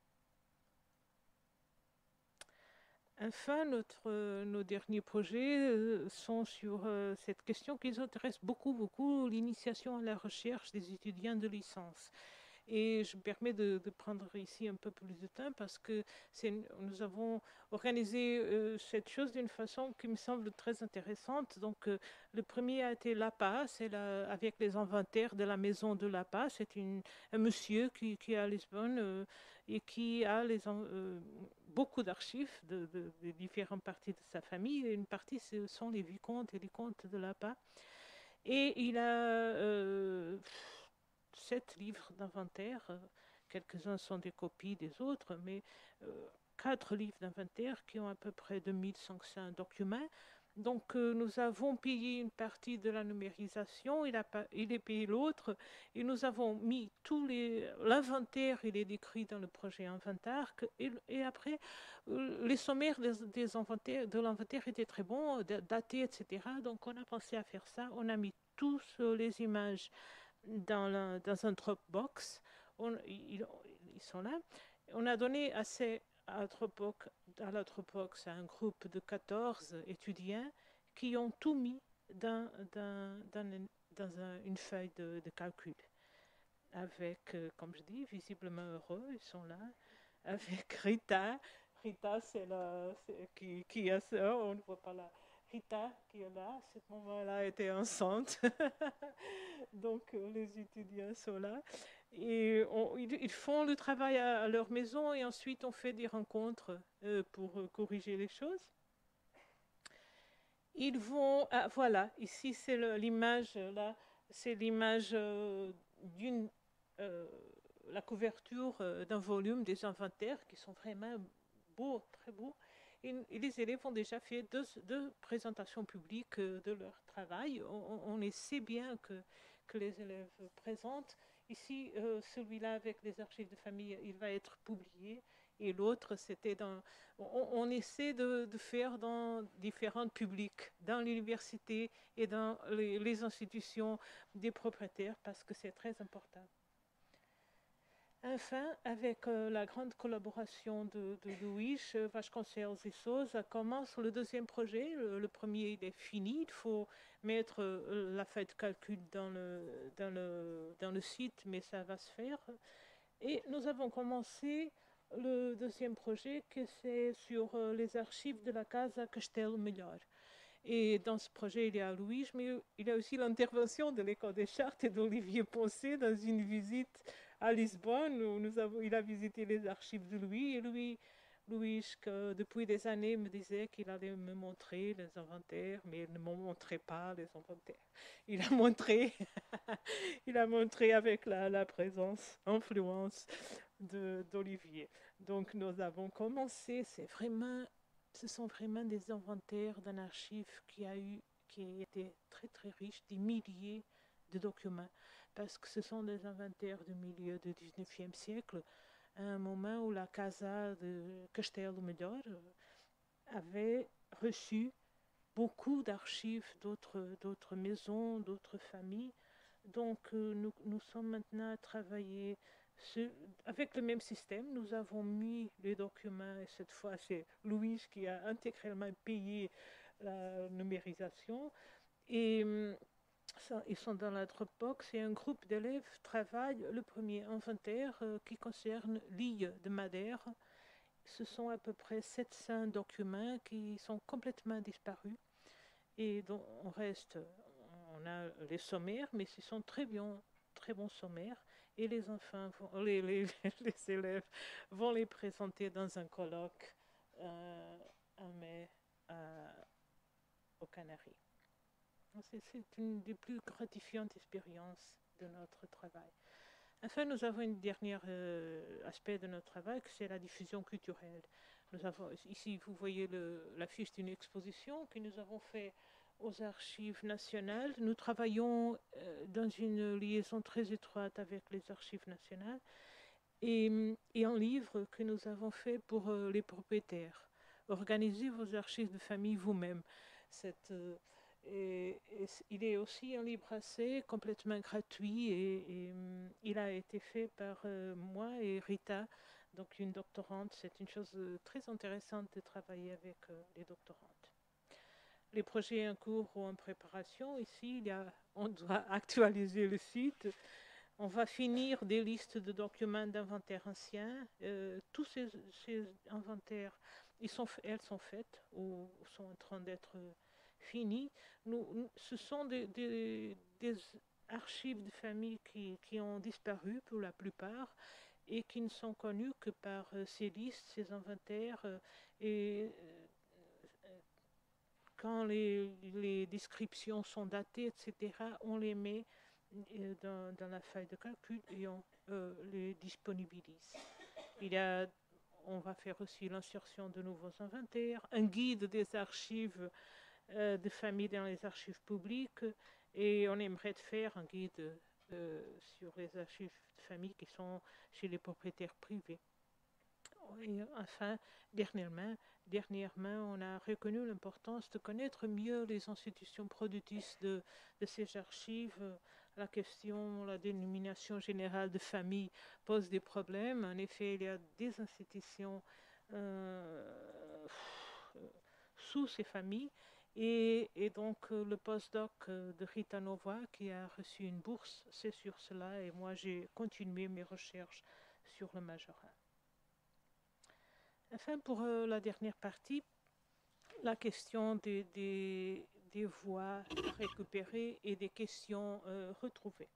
Enfin, nos derniers projets sont sur cette question qui nous intéresse beaucoup, l'initiation à la recherche des étudiants de licence. Et je me permets de prendre ici un peu plus de temps parce que nous avons organisé cette chose d'une façon qui me semble très intéressante. Donc, le premier a été l'APA, c'est avec les inventaires de la maison de l'APA. C'est un monsieur qui est à Lisbonne et qui a beaucoup d'archives de différentes parties de sa famille. Et une partie, ce sont les vicomtes et les comtes de l'APA. Et il a 7 livres d'inventaire. Quelques-uns sont des copies des autres, mais 4 livres d'inventaire qui ont à peu près 2500 documents. Donc, nous avons payé une partie de la numérisation, il a payé l'autre, et nous avons mis l'inventaire, il est décrit dans le projet inventaire, et après, les sommaires de l'inventaire étaient très bons, datés, etc. Donc, on a pensé à faire ça, on a mis tous les images dans un Dropbox. Ils sont là. On a donné accès à la Dropbox à un groupe de 14 étudiants qui ont tout mis dans une feuille de calcul. Avec, comme je dis, visiblement heureux, ils sont là. Avec Rita. Rita, c'est qui a ça, on ne voit pas là. Rita, qui est là, à ce moment-là, était enceinte. Donc, les étudiants sont là. Et ils font le travail à leur maison et ensuite on fait des rencontres pour corriger les choses. Ils vont... Ah, voilà, ici c'est l'image, là, c'est l'image la couverture d'un volume des inventaires qui sont vraiment beaux, très beaux. Et les élèves ont déjà fait deux présentations publiques de leur travail. On essaie bien que les élèves présentent. Ici, celui-là avec les archives de famille, il va être publié. Et l'autre, c'était on essaie de faire dans différents publics, dans l'université et dans les institutions des propriétaires, parce que c'est très important. Enfin, avec la grande collaboration de Louis Vasconcelos et Souza, commence le deuxième projet. Le premier, il est fini. Il faut mettre la feuille de calcul dans le site, mais ça va se faire. Et nous avons commencé le deuxième projet, que c'est sur les archives de la Casa Castelo Melhor. Et dans ce projet, il y a Louis, mais il y a aussi l'intervention de l'École des Chartes et d'Olivier Poncet dans une visite à Lisbonne où il a visité les archives de Louis. Et Louis, que depuis des années, me disait qu'il allait me montrer les inventaires, mais il ne me montrait pas les inventaires. Il a montré, il a montré avec la présence, influence d'Olivier. Donc nous avons commencé, ce sont vraiment des inventaires d'un archive qui a été très très riche, des milliers de documents, parce que ce sont des inventaires du milieu du 19e siècle, à un moment où la Casa de Castelo Melhor avait reçu beaucoup d'archives d'autres maisons, d'autres familles. Donc nous sommes maintenant à travailler avec le même système. Nous avons mis les documents, et cette fois c'est Louise qui a intégralement payé la numérisation. Et ils sont dans la Dropbox et un groupe d'élèves travaille le premier inventaire qui concerne l'île de Madère. Ce sont à peu près 700 documents qui sont complètement disparus. Et donc on a les sommaires, mais ce sont très bons sommaires. Et les enfants, les élèves vont les présenter dans un colloque en mai aux Canaries. C'est une des plus gratifiantes expériences de notre travail. Enfin, nous avons un dernier aspect de notre travail, c'est la diffusion culturelle. Nous avons, ici, vous voyez l'affiche d'une exposition que nous avons faite aux archives nationales. Nous travaillons dans une liaison très étroite avec les archives nationales et un livre que nous avons fait pour les propriétaires. Organisez vos archives de famille vous-même. Il est aussi un livre assez complètement gratuit et il a été fait par moi et Rita, donc une doctorante. C'est une chose très intéressante de travailler avec les doctorantes. Les projets en cours ou en préparation, ici, on doit actualiser le site. On va finir des listes de documents d'inventaire anciens. Tous ces inventaires, elles sont faites ou sont en train d'être finies. Ce sont des archives de famille qui ont disparu pour la plupart et qui ne sont connues que par ces listes, ces inventaires. Et quand les descriptions sont datées, etc., on les met dans la feuille de calcul et on les disponibilise. On va faire aussi l'insertion de nouveaux inventaires, un guide des archives de famille dans les archives publiques et on aimerait faire un guide sur les archives de famille qui sont chez les propriétaires privés. Et enfin, dernièrement, on a reconnu l'importance de connaître mieux les institutions productrices de ces archives. La question, la dénomination générale de famille pose des problèmes. En effet, il y a des institutions sous ces familles. Et donc, le postdoc de Rita Nova, qui a reçu une bourse, c'est sur cela. Et moi, j'ai continué mes recherches sur le majorat. Enfin, pour la dernière partie, la question des voix récupérées et des questions retrouvées.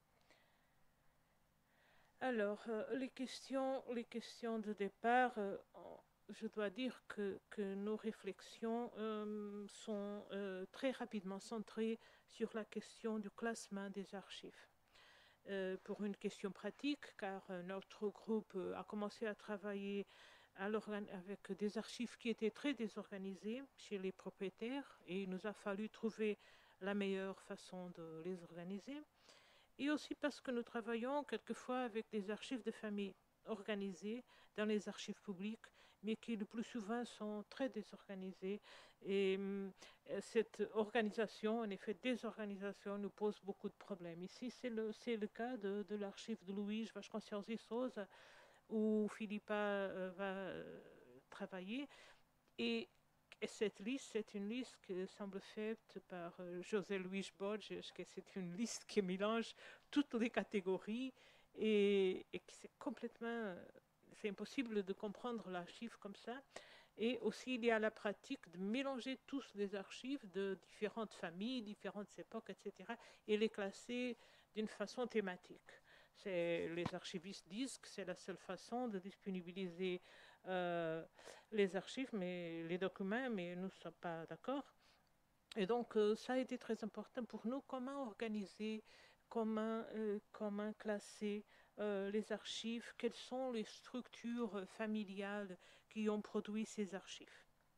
Alors, les questions de départ, je dois dire que nos réflexions sont très rapidement centrées sur la question du classement des archives. Pour une question pratique, car notre groupe a commencé à travailler avec des archives qui étaient très désorganisées chez les propriétaires et il nous a fallu trouver la meilleure façon de les organiser. Et aussi parce que nous travaillons quelquefois avec des archives de famille organisées dans les archives publiques, mais qui le plus souvent sont très désorganisées. Et cette organisation, en effet, désorganisation, nous pose beaucoup de problèmes. Ici, c'est le cas de l'archive de Louis Vasconcelos e Souza, où Philippa va travailler. Et cette liste, c'est une liste qui semble faite par José Luis Borges, que c'est une liste qui mélange toutes les catégories et c'est impossible de comprendre l'archive comme ça. Et aussi, il y a la pratique de mélanger tous les archives de différentes familles, différentes époques, etc., et les classer d'une façon thématique. Les archivistes disent que c'est la seule façon de disponibiliser les archives, mais les documents, mais nous ne sommes pas d'accord. Et donc, ça a été très important pour nous, comment organiser, comment classer les archives, quelles sont les structures familiales qui ont produit ces archives.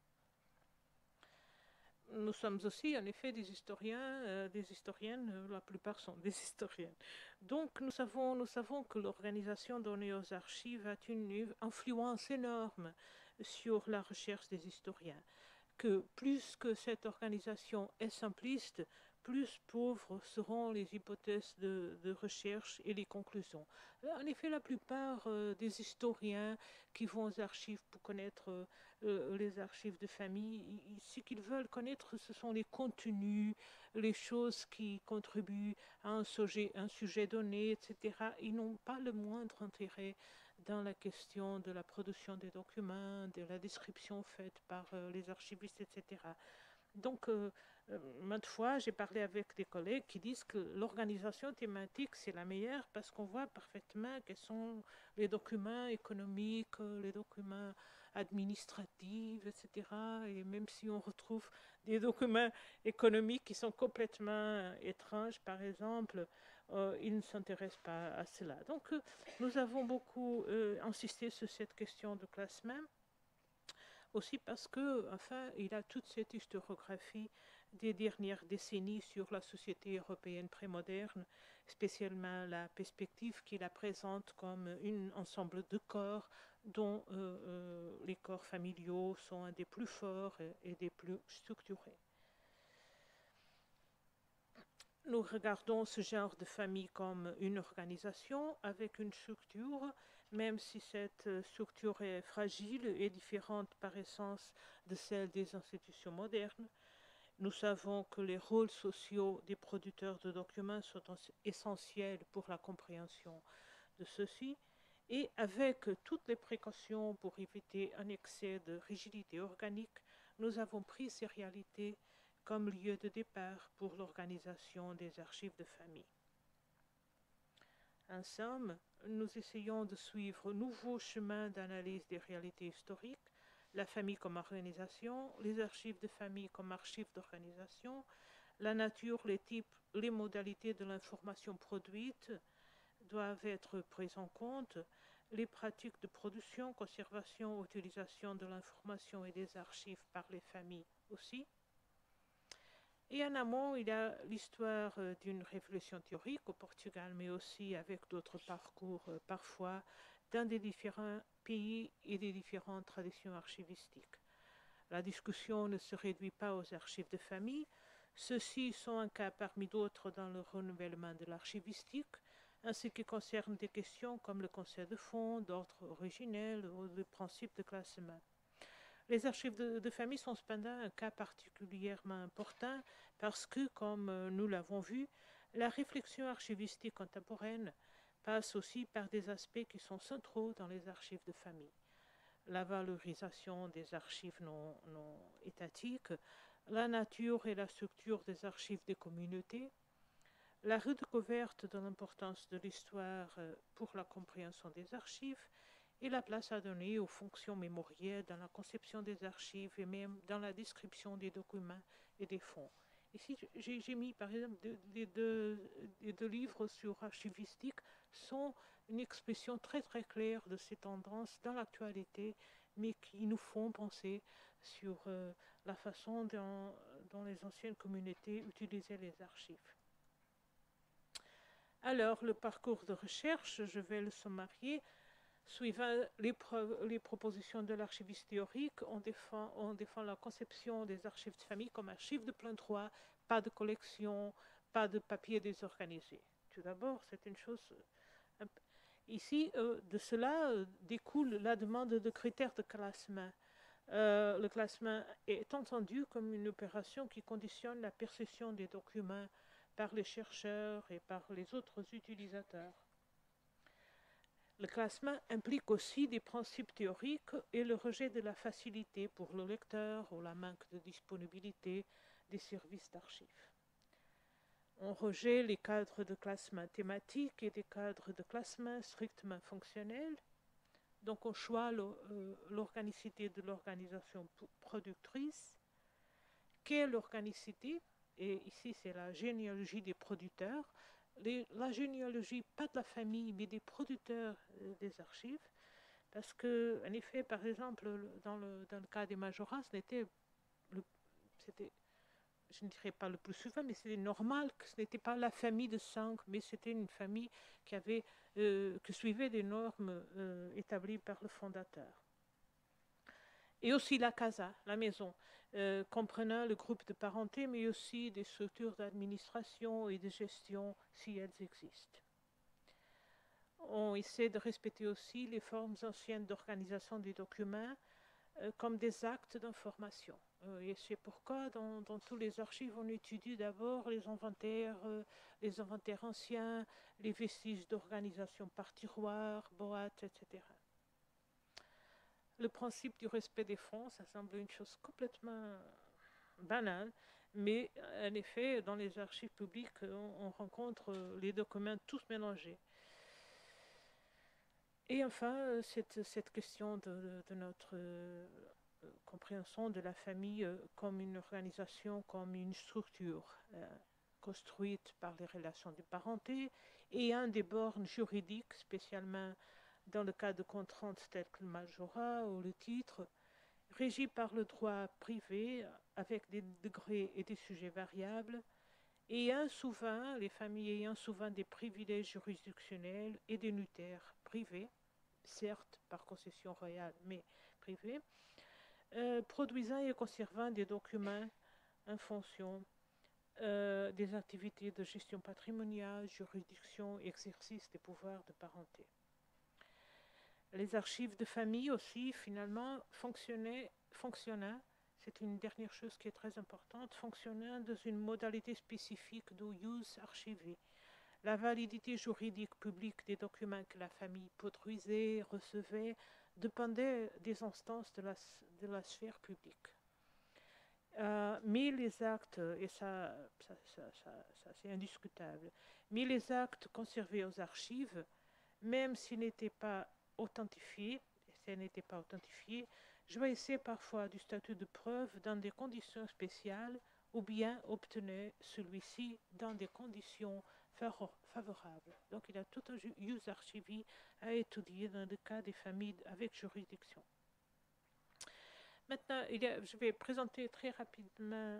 Nous sommes aussi, en effet, des historiens, des historiennes, la plupart sont des historiennes. Donc, nous savons que l'organisation donnée aux archives a une influence énorme sur la recherche des historiens. Que plus que cette organisation est simpliste, plus pauvres seront les hypothèses de recherche et les conclusions. En effet, la plupart des historiens qui vont aux archives pour connaître les archives de famille, ce qu'ils veulent connaître, ce sont les contenus, les choses qui contribuent à un sujet donné, etc. Ils n'ont pas le moindre intérêt dans la question de la production des documents, de la description faite par les archivistes, etc. Donc, maintes fois, j'ai parlé avec des collègues qui disent que l'organisation thématique, c'est la meilleure parce qu'on voit parfaitement quels sont les documents économiques, les documents administratifs, etc. Et même si on retrouve des documents économiques qui sont complètement étranges, par exemple, ils ne s'intéressent pas à cela. Donc, nous avons beaucoup insisté sur cette question de classement. Aussi parce que, enfin, il a toute cette historiographie des dernières décennies sur la société européenne prémoderne, spécialement la perspective qui la présente comme un ensemble de corps dont les corps familiaux sont un des plus forts et des plus structurés. Nous regardons ce genre de famille comme une organisation avec une structure, même si cette structure est fragile et différente par essence de celle des institutions modernes. Nous savons que les rôles sociaux des producteurs de documents sont essentiels pour la compréhension de ceux-ci, et avec toutes les précautions pour éviter un excès de rigidité organique, nous avons pris ces réalités comme lieu de départ pour l'organisation des archives de famille. En somme, nous essayons de suivre un nouveau chemin d'analyse des réalités historiques, la famille comme organisation, les archives de famille comme archives d'organisation, la nature, les types, les modalités de l'information produite doivent être prises en compte, les pratiques de production, conservation, utilisation de l'information et des archives par les familles aussi. Et en amont, il y a l'histoire d'une révolution théorique au Portugal, mais aussi avec d'autres parcours, parfois dans des différents pays et des différentes traditions archivistiques. La discussion ne se réduit pas aux archives de famille. Ceux-ci sont un cas parmi d'autres dans le renouvellement de l'archivistique, en ce qui concerne des questions comme le concept de fond, d'ordre originel ou le principe de classement. Les archives de famille sont cependant un cas particulièrement important parce que, comme nous l'avons vu, la réflexion archivistique contemporaine passe aussi par des aspects qui sont centraux dans les archives de famille. La valorisation des archives non étatiques, la nature et la structure des archives des communautés, la redécouverte de l'importance de l'histoire pour la compréhension des archives, et la place à donner aux fonctions mémorielles dans la conception des archives et même dans la description des documents et des fonds. Ici, j'ai mis par exemple les deux livres sur archivistique sont une expression très très claire de ces tendances dans l'actualité, mais qui nous font penser sur la façon dont les anciennes communautés utilisaient les archives. Alors, le parcours de recherche, je vais le summarier. Suivant les propositions de l'archiviste théorique, on défend la conception des archives de famille comme archives de plein droit, pas de collection, pas de papier désorganisé. Tout d'abord, c'est une chose... Ici, de cela découle la demande de critères de classement. Le classement est entendu comme une opération qui conditionne la perception des documents par les chercheurs et par les autres utilisateurs. Le classement implique aussi des principes théoriques et le rejet de la facilité pour le lecteur ou la manque de disponibilité des services d'archives. On rejette les cadres de classement thématiques et des cadres de classement strictement fonctionnels. Donc on choisit l'organicité de l'organisation productrice. Qu'est l'organicité? Et ici, c'est la généalogie des producteurs. La généalogie, pas de la famille, mais des producteurs des archives. Parce que, en effet, par exemple, dans le cas des majorats, c'était, je ne dirais pas le plus souvent, mais c'était normal que ce n'était pas la famille de sang, mais c'était une famille qui suivait des normes établies par le fondateur. Et aussi la casa, la maison, comprenant le groupe de parenté, mais aussi des structures d'administration et de gestion si elles existent. On essaie de respecter aussi les formes anciennes d'organisation des documents comme des actes d'information. Et c'est pourquoi dans tous les archives, on étudie d'abord les inventaires anciens, les vestiges d'organisation par tiroir, boîtes, etc. Le principe du respect des fonds, ça semble une chose complètement banale, mais en effet, dans les archives publiques, on rencontre les documents tous mélangés. Et enfin, cette question de notre compréhension de la famille comme une organisation, comme une structure construite par les relations de parenté et un des bornes juridiques, spécialement dans le cas de contraintes telles que le majorat ou le titre, régi par le droit privé avec des degrés et des sujets variables, et les familles ayant souvent des privilèges juridictionnels et des notaires privés, certes par concession royale, mais privés, produisant et conservant des documents en fonction des activités de gestion patrimoniale, juridiction et exercice des pouvoirs de parenté. Les archives de famille aussi, finalement, fonctionnant, c'est une dernière chose qui est très importante, fonctionnant dans une modalité spécifique de use archivé. La validité juridique publique des documents que la famille produisait, recevait, dépendait des instances de la sphère publique. Mais les actes, et ça c'est indiscutable, mais les actes conservés aux archives, même s'ils n'étaient pas authentifiés, jouissaient parfois du statut de preuve dans des conditions spéciales ou bien obtenaient celui-ci dans des conditions favorables. Donc il y a tout un use archivé à étudier dans le cas des familles avec juridiction. Maintenant, je vais présenter très rapidement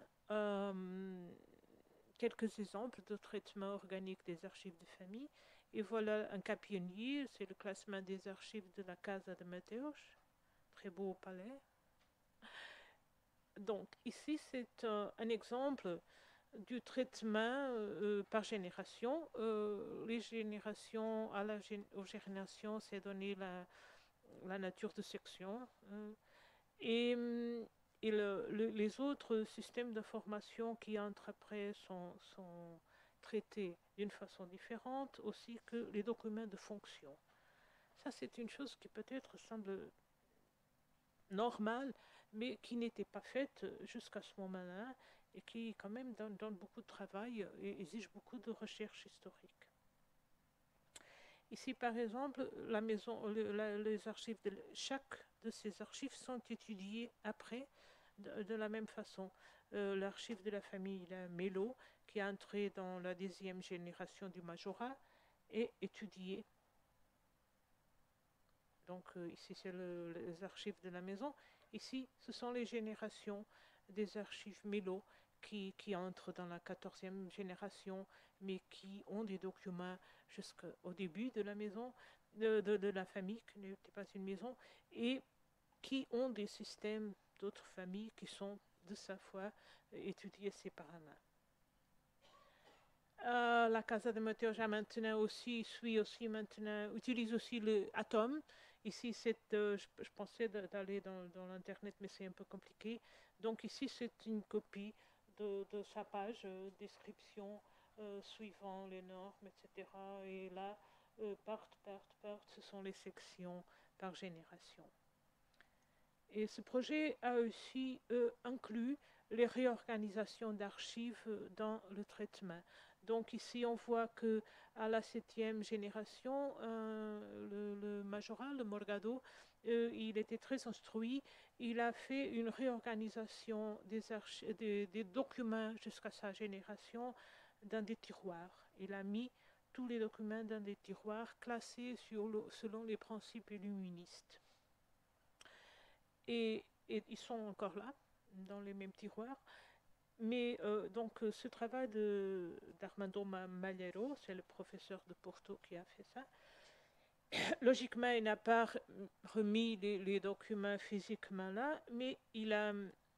quelques exemples de traitement organique des archives de famille. Et voilà un cas pionnier, c'est le classement des archives de la Casa de Mateus, très beau palais. Donc ici, c'est un exemple du traitement par génération. Les générations, aux générations, c'est donné la nature de section. Et les autres systèmes d'information qui entrent après sont traités d'une façon différente, aussi que les documents de fonction. Ça, c'est une chose qui peut-être semble normale, mais qui n'était pas faite jusqu'à ce moment-là et qui, quand même, donne beaucoup de travail et exige beaucoup de recherche historique. Ici, par exemple, les archives chaque de ces archives sont étudiées après de la même façon. L'archive de la famille Mello, qui est entrée dans la 10e génération du majorat, est étudiée. Donc ici, c'est les archives de la maison. Ici, ce sont les générations des archives Mello qui entrent dans la 14e génération, mais qui ont des documents jusqu'au début de la maison, de la famille, qui n'était pas une maison, et qui ont des systèmes d'autres familles qui sont de sa foi étudiés séparément. La Casa de Mateus utilise aussi le Atom. Ici, je pensais d'aller dans l'internet, mais c'est un peu compliqué. Donc ici, c'est une copie de sa page description suivant les normes, etc. Et là, ce sont les sections par génération. Et ce projet a aussi inclus les réorganisations d'archives dans le traitement. Donc ici, on voit qu'à la 7e génération, le majoral, le Morgado, il était très instruit. Il a fait une réorganisation des documents jusqu'à sa génération dans des tiroirs. Il a mis tous les documents dans des tiroirs classés selon les principes illuministes. Et ils sont encore là, dans les mêmes tiroirs. Mais donc ce travail d'Armando Malheiro, c'est le professeur de Porto qui a fait ça. Logiquement, il n'a pas remis les documents physiquement là, mais il a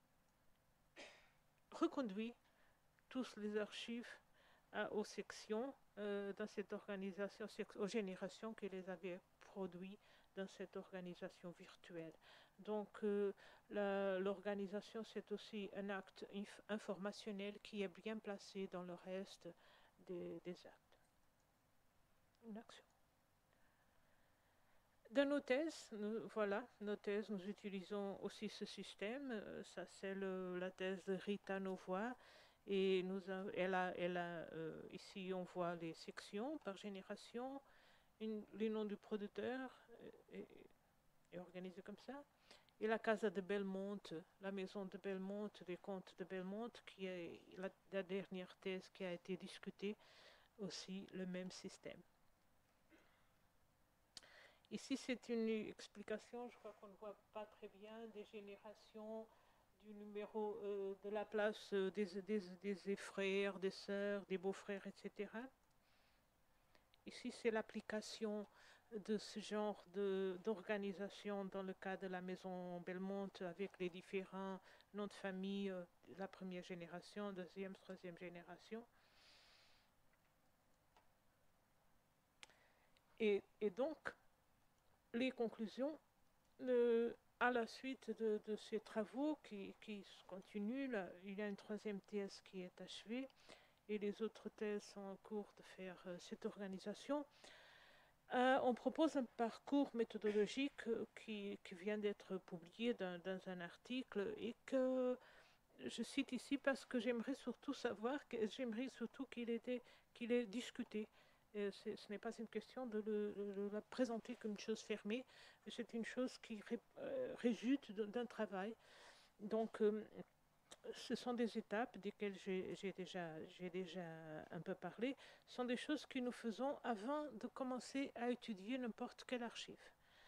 reconduit tous les archives aux sections dans cette organisation, aux générations qui les avaient produits dans cette organisation virtuelle. Donc l'organisation, c'est aussi un acte informationnel qui est bien placé dans le reste des actes. Une action. Dans nos thèses, nous utilisons aussi ce système. Ça, c'est la thèse de Rita Novoa. Et ici, on voit les sections par génération. Le nom du producteur est organisé comme ça. Et la Casa de Belmonte, la maison de Belmonte, les comtes de Belmonte, qui est la dernière thèse qui a été discutée, aussi le même système. Ici, c'est une explication, je crois qu'on ne voit pas très bien, des générations du numéro de la place des frères, des sœurs, des beaux-frères, etc. Ici, c'est l'application de ce genre d'organisation dans le cas de la maison Belmonte avec les différents noms de famille, la première génération, deuxième, troisième génération. Et donc, les conclusions, à la suite de ces travaux qui continuent, là, il y a une troisième thèse qui est achevée et les autres thèses sont en cours de faire cette organisation. On propose un parcours méthodologique qui vient d'être publié dans un article et que je cite ici parce que j'aimerais surtout qu'il est discuté. Ce n'est pas une question de la présenter comme une chose fermée, c'est une chose qui résulte d'un travail. Donc, ce sont des étapes desquelles j'ai déjà un peu parlé. Ce sont des choses que nous faisons avant de commencer à étudier n'importe quel archive.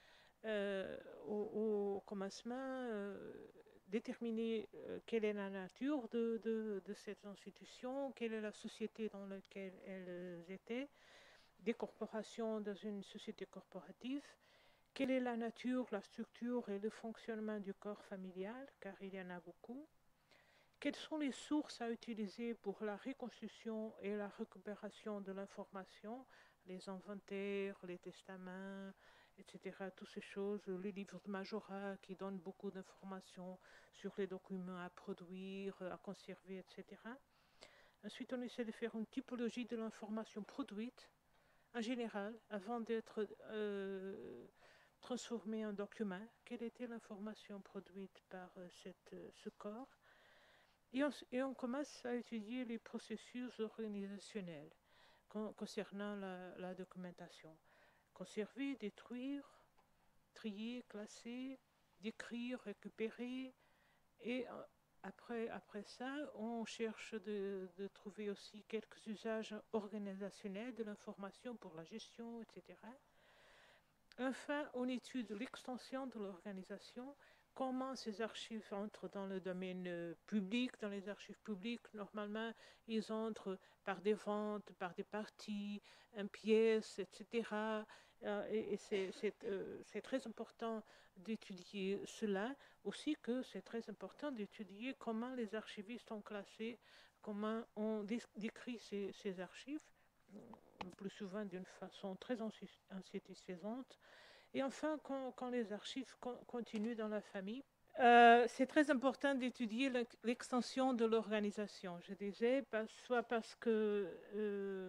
Au commencement, déterminer quelle est la nature de cette institution, quelle est la société dans laquelle elles étaient, des corporations dans une société corporative, quelle est la nature, la structure et le fonctionnement du corps familial, car il y en a beaucoup. Quelles sont les sources à utiliser pour la reconstruction et la récupération de l'information, les inventaires, les testaments, etc. Toutes ces choses, les livres de majorat qui donnent beaucoup d'informations sur les documents à produire, à conserver, etc. Ensuite, on essaie de faire une typologie de l'information produite, en général, avant d'être transformée en document. Quelle était l'information produite par ce corps? Et on commence à étudier les processus organisationnels concernant la documentation. Conserver, détruire, trier, classer, décrire, récupérer. Et après ça, on cherche de trouver aussi quelques usages organisationnels de l'information pour la gestion, etc. Enfin, on étudie l'extension de l'organisation, comment ces archives entrent dans le domaine public. Dans les archives publiques, normalement, ils entrent par des ventes, par des parties, en pièces, etc. Et c'est très important d'étudier cela. Aussi que c'est très important d'étudier comment les archivistes ont classé, comment on décrit ces archives, le plus souvent d'une façon très insatisfaisante. Et enfin, quand les archives continuent dans la famille, c'est très important d'étudier l'extension de l'organisation. Je disais, soit parce que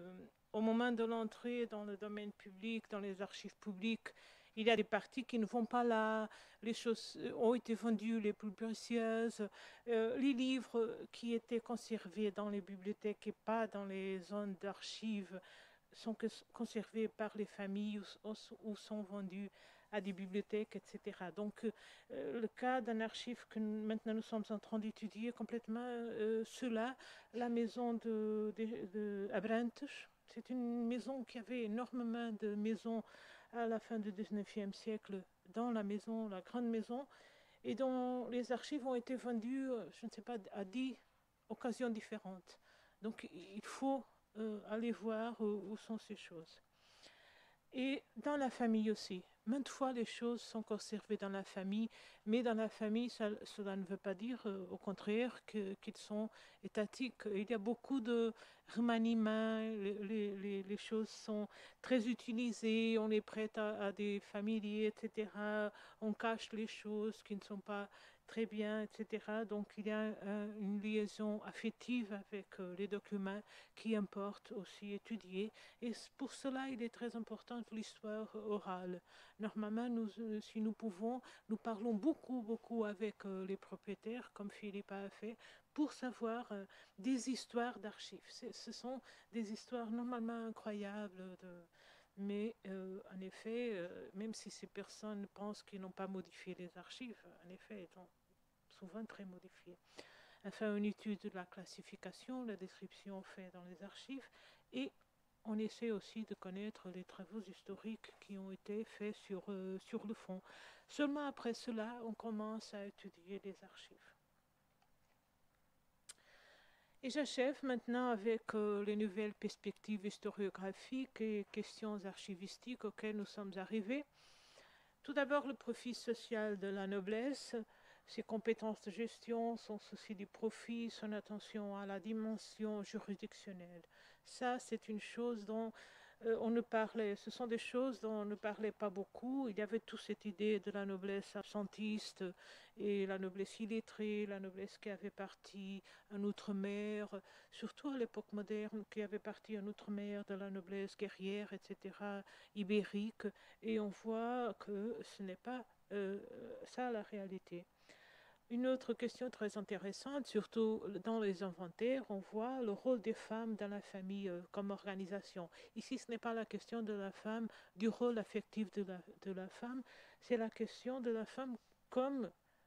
au moment de l'entrée dans le domaine public, dans les archives publiques, il y a des parties qui ne vont pas là, les choses ont été vendues les plus précieuses, les livres qui étaient conservés dans les bibliothèques et pas dans les zones d'archives sont conservés par les familles ou sont vendus à des bibliothèques, etc. Donc, le cas d'un archive que maintenant nous sommes en train d'étudier complètement, cela, la maison à Brentes, c'est une maison qui avait énormément de maisons à la fin du 19e siècle dans la maison, la grande maison, et dont les archives ont été vendues, je ne sais pas, à 10 occasions différentes. Donc, il faut aller voir où sont ces choses. Et dans la famille aussi. Maintes fois, les choses sont conservées dans la famille, mais dans la famille, cela ne veut pas dire, au contraire, qu'ils sont étatiques. Il y a beaucoup de remaniements, les choses sont très utilisées, on les prête à des familiers, etc. On cache les choses qui ne sont pas très bien, etc. Donc, il y a une liaison affective avec les documents qui importe aussi étudier. Et pour cela, il est très important l'histoire orale. Normalement, si nous pouvons, nous parlons beaucoup avec les propriétaires, comme Philippe a fait, pour savoir des histoires d'archives. Ce sont des histoires normalement incroyables, mais en effet, même si ces personnes pensent qu'ils n'ont pas modifié les archives, en effet, elles sont souvent très modifiées. Enfin, une étude de la classification, la description faite dans les archives, et on essaie aussi de connaître les travaux historiques qui ont été faits sur le fond. Seulement après cela, on commence à étudier les archives. Et j'achève maintenant avec les nouvelles perspectives historiographiques et questions archivistiques auxquelles nous sommes arrivés. Tout d'abord, le profil social de la noblesse, ses compétences de gestion, son souci du profit, son attention à la dimension juridictionnelle. Ça, c'est une chose dont ce sont des choses dont on ne parlait pas beaucoup. Il y avait toute cette idée de la noblesse absentiste et la noblesse illettrée, la noblesse qui avait parti en outre-mer, surtout à l'époque moderne, qui avait parti en outre-mer de la noblesse guerrière, etc., ibérique. Et on voit que ce n'est pas ça la réalité. Une autre question très intéressante, surtout dans les inventaires, on voit le rôle des femmes dans la famille comme organisation. Ici, ce n'est pas la question de la femme, du rôle affectif de la femme, c'est la question de la femme comme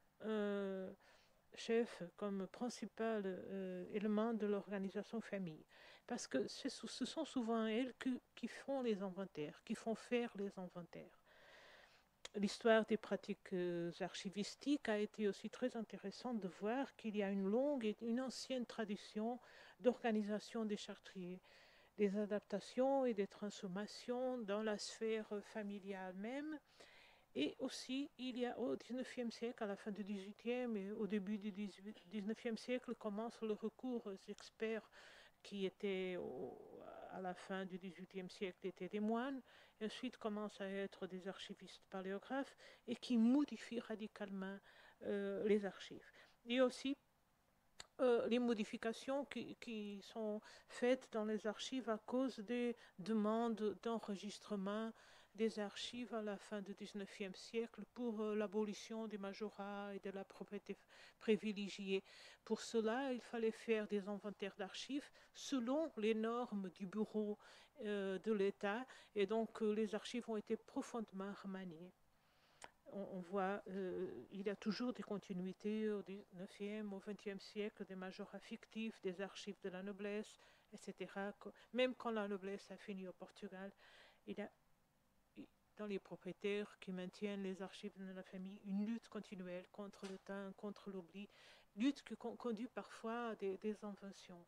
chef, comme principal élément de l'organisation famille. Parce que ce sont souvent elles qui font les inventaires, qui font faire les inventaires. L'histoire des pratiques archivistiques a été aussi très intéressante de voir qu'il y a une longue et une ancienne tradition d'organisation des chartriers, des adaptations et des transformations dans la sphère familiale même. Et aussi, il y a au XIXe siècle, à la fin du XVIIIe et au début du XIXe siècle, commence le recours aux experts qui étaient à la fin du XVIIIe siècle étaient des moines, et ensuite commencent à être des archivistes paléographes et qui modifient radicalement les archives. Et aussi les modifications qui sont faites dans les archives à cause des demandes d'enregistrement des archives à la fin du XIXe siècle pour l'abolition des majorats et de la propriété privilégiée. Pour cela, il fallait faire des inventaires d'archives selon les normes du bureau de l'État, et donc les archives ont été profondément remaniées. On voit, il y a toujours des continuités au XIXe, au XXe siècle, des majorats fictifs, des archives de la noblesse, etc. Même quand la noblesse a fini au Portugal, il y a dans les propriétaires qui maintiennent les archives de la famille une lutte continuelle contre le temps, contre l'oubli, lutte qui conduit parfois à des inventions.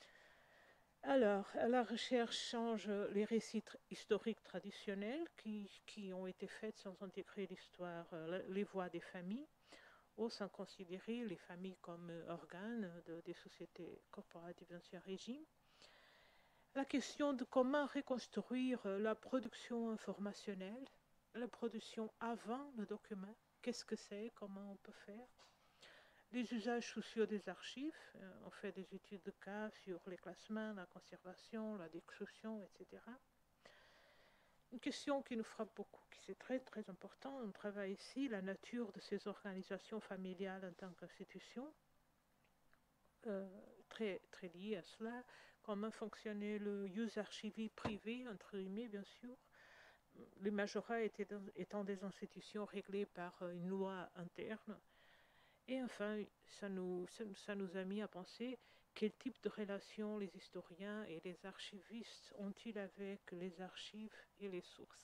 Alors, la recherche change les récits historiques traditionnels qui ont été faits sans intégrer l'histoire, les voix des familles, ou sans considérer les familles comme organes des sociétés corporatives d'Ancien Régime. La question de comment reconstruire la production informationnelle, la production avant le document, qu'est-ce que c'est, comment on peut faire. les usages sociaux des archives. On fait des études de cas sur les classements, la conservation, la destruction, etc. Une question qui nous frappe beaucoup, qui c'est très très important, on travaille ici, la nature de ces organisations familiales en tant qu'institution, très, très liée à cela, comment fonctionnait le use archivi privé, entre guillemets bien sûr, les majorats étant des institutions réglées par une loi interne. Et enfin, ça nous a mis à penser quel type de relation les historiens et les archivistes ont-ils avec les archives et les sources.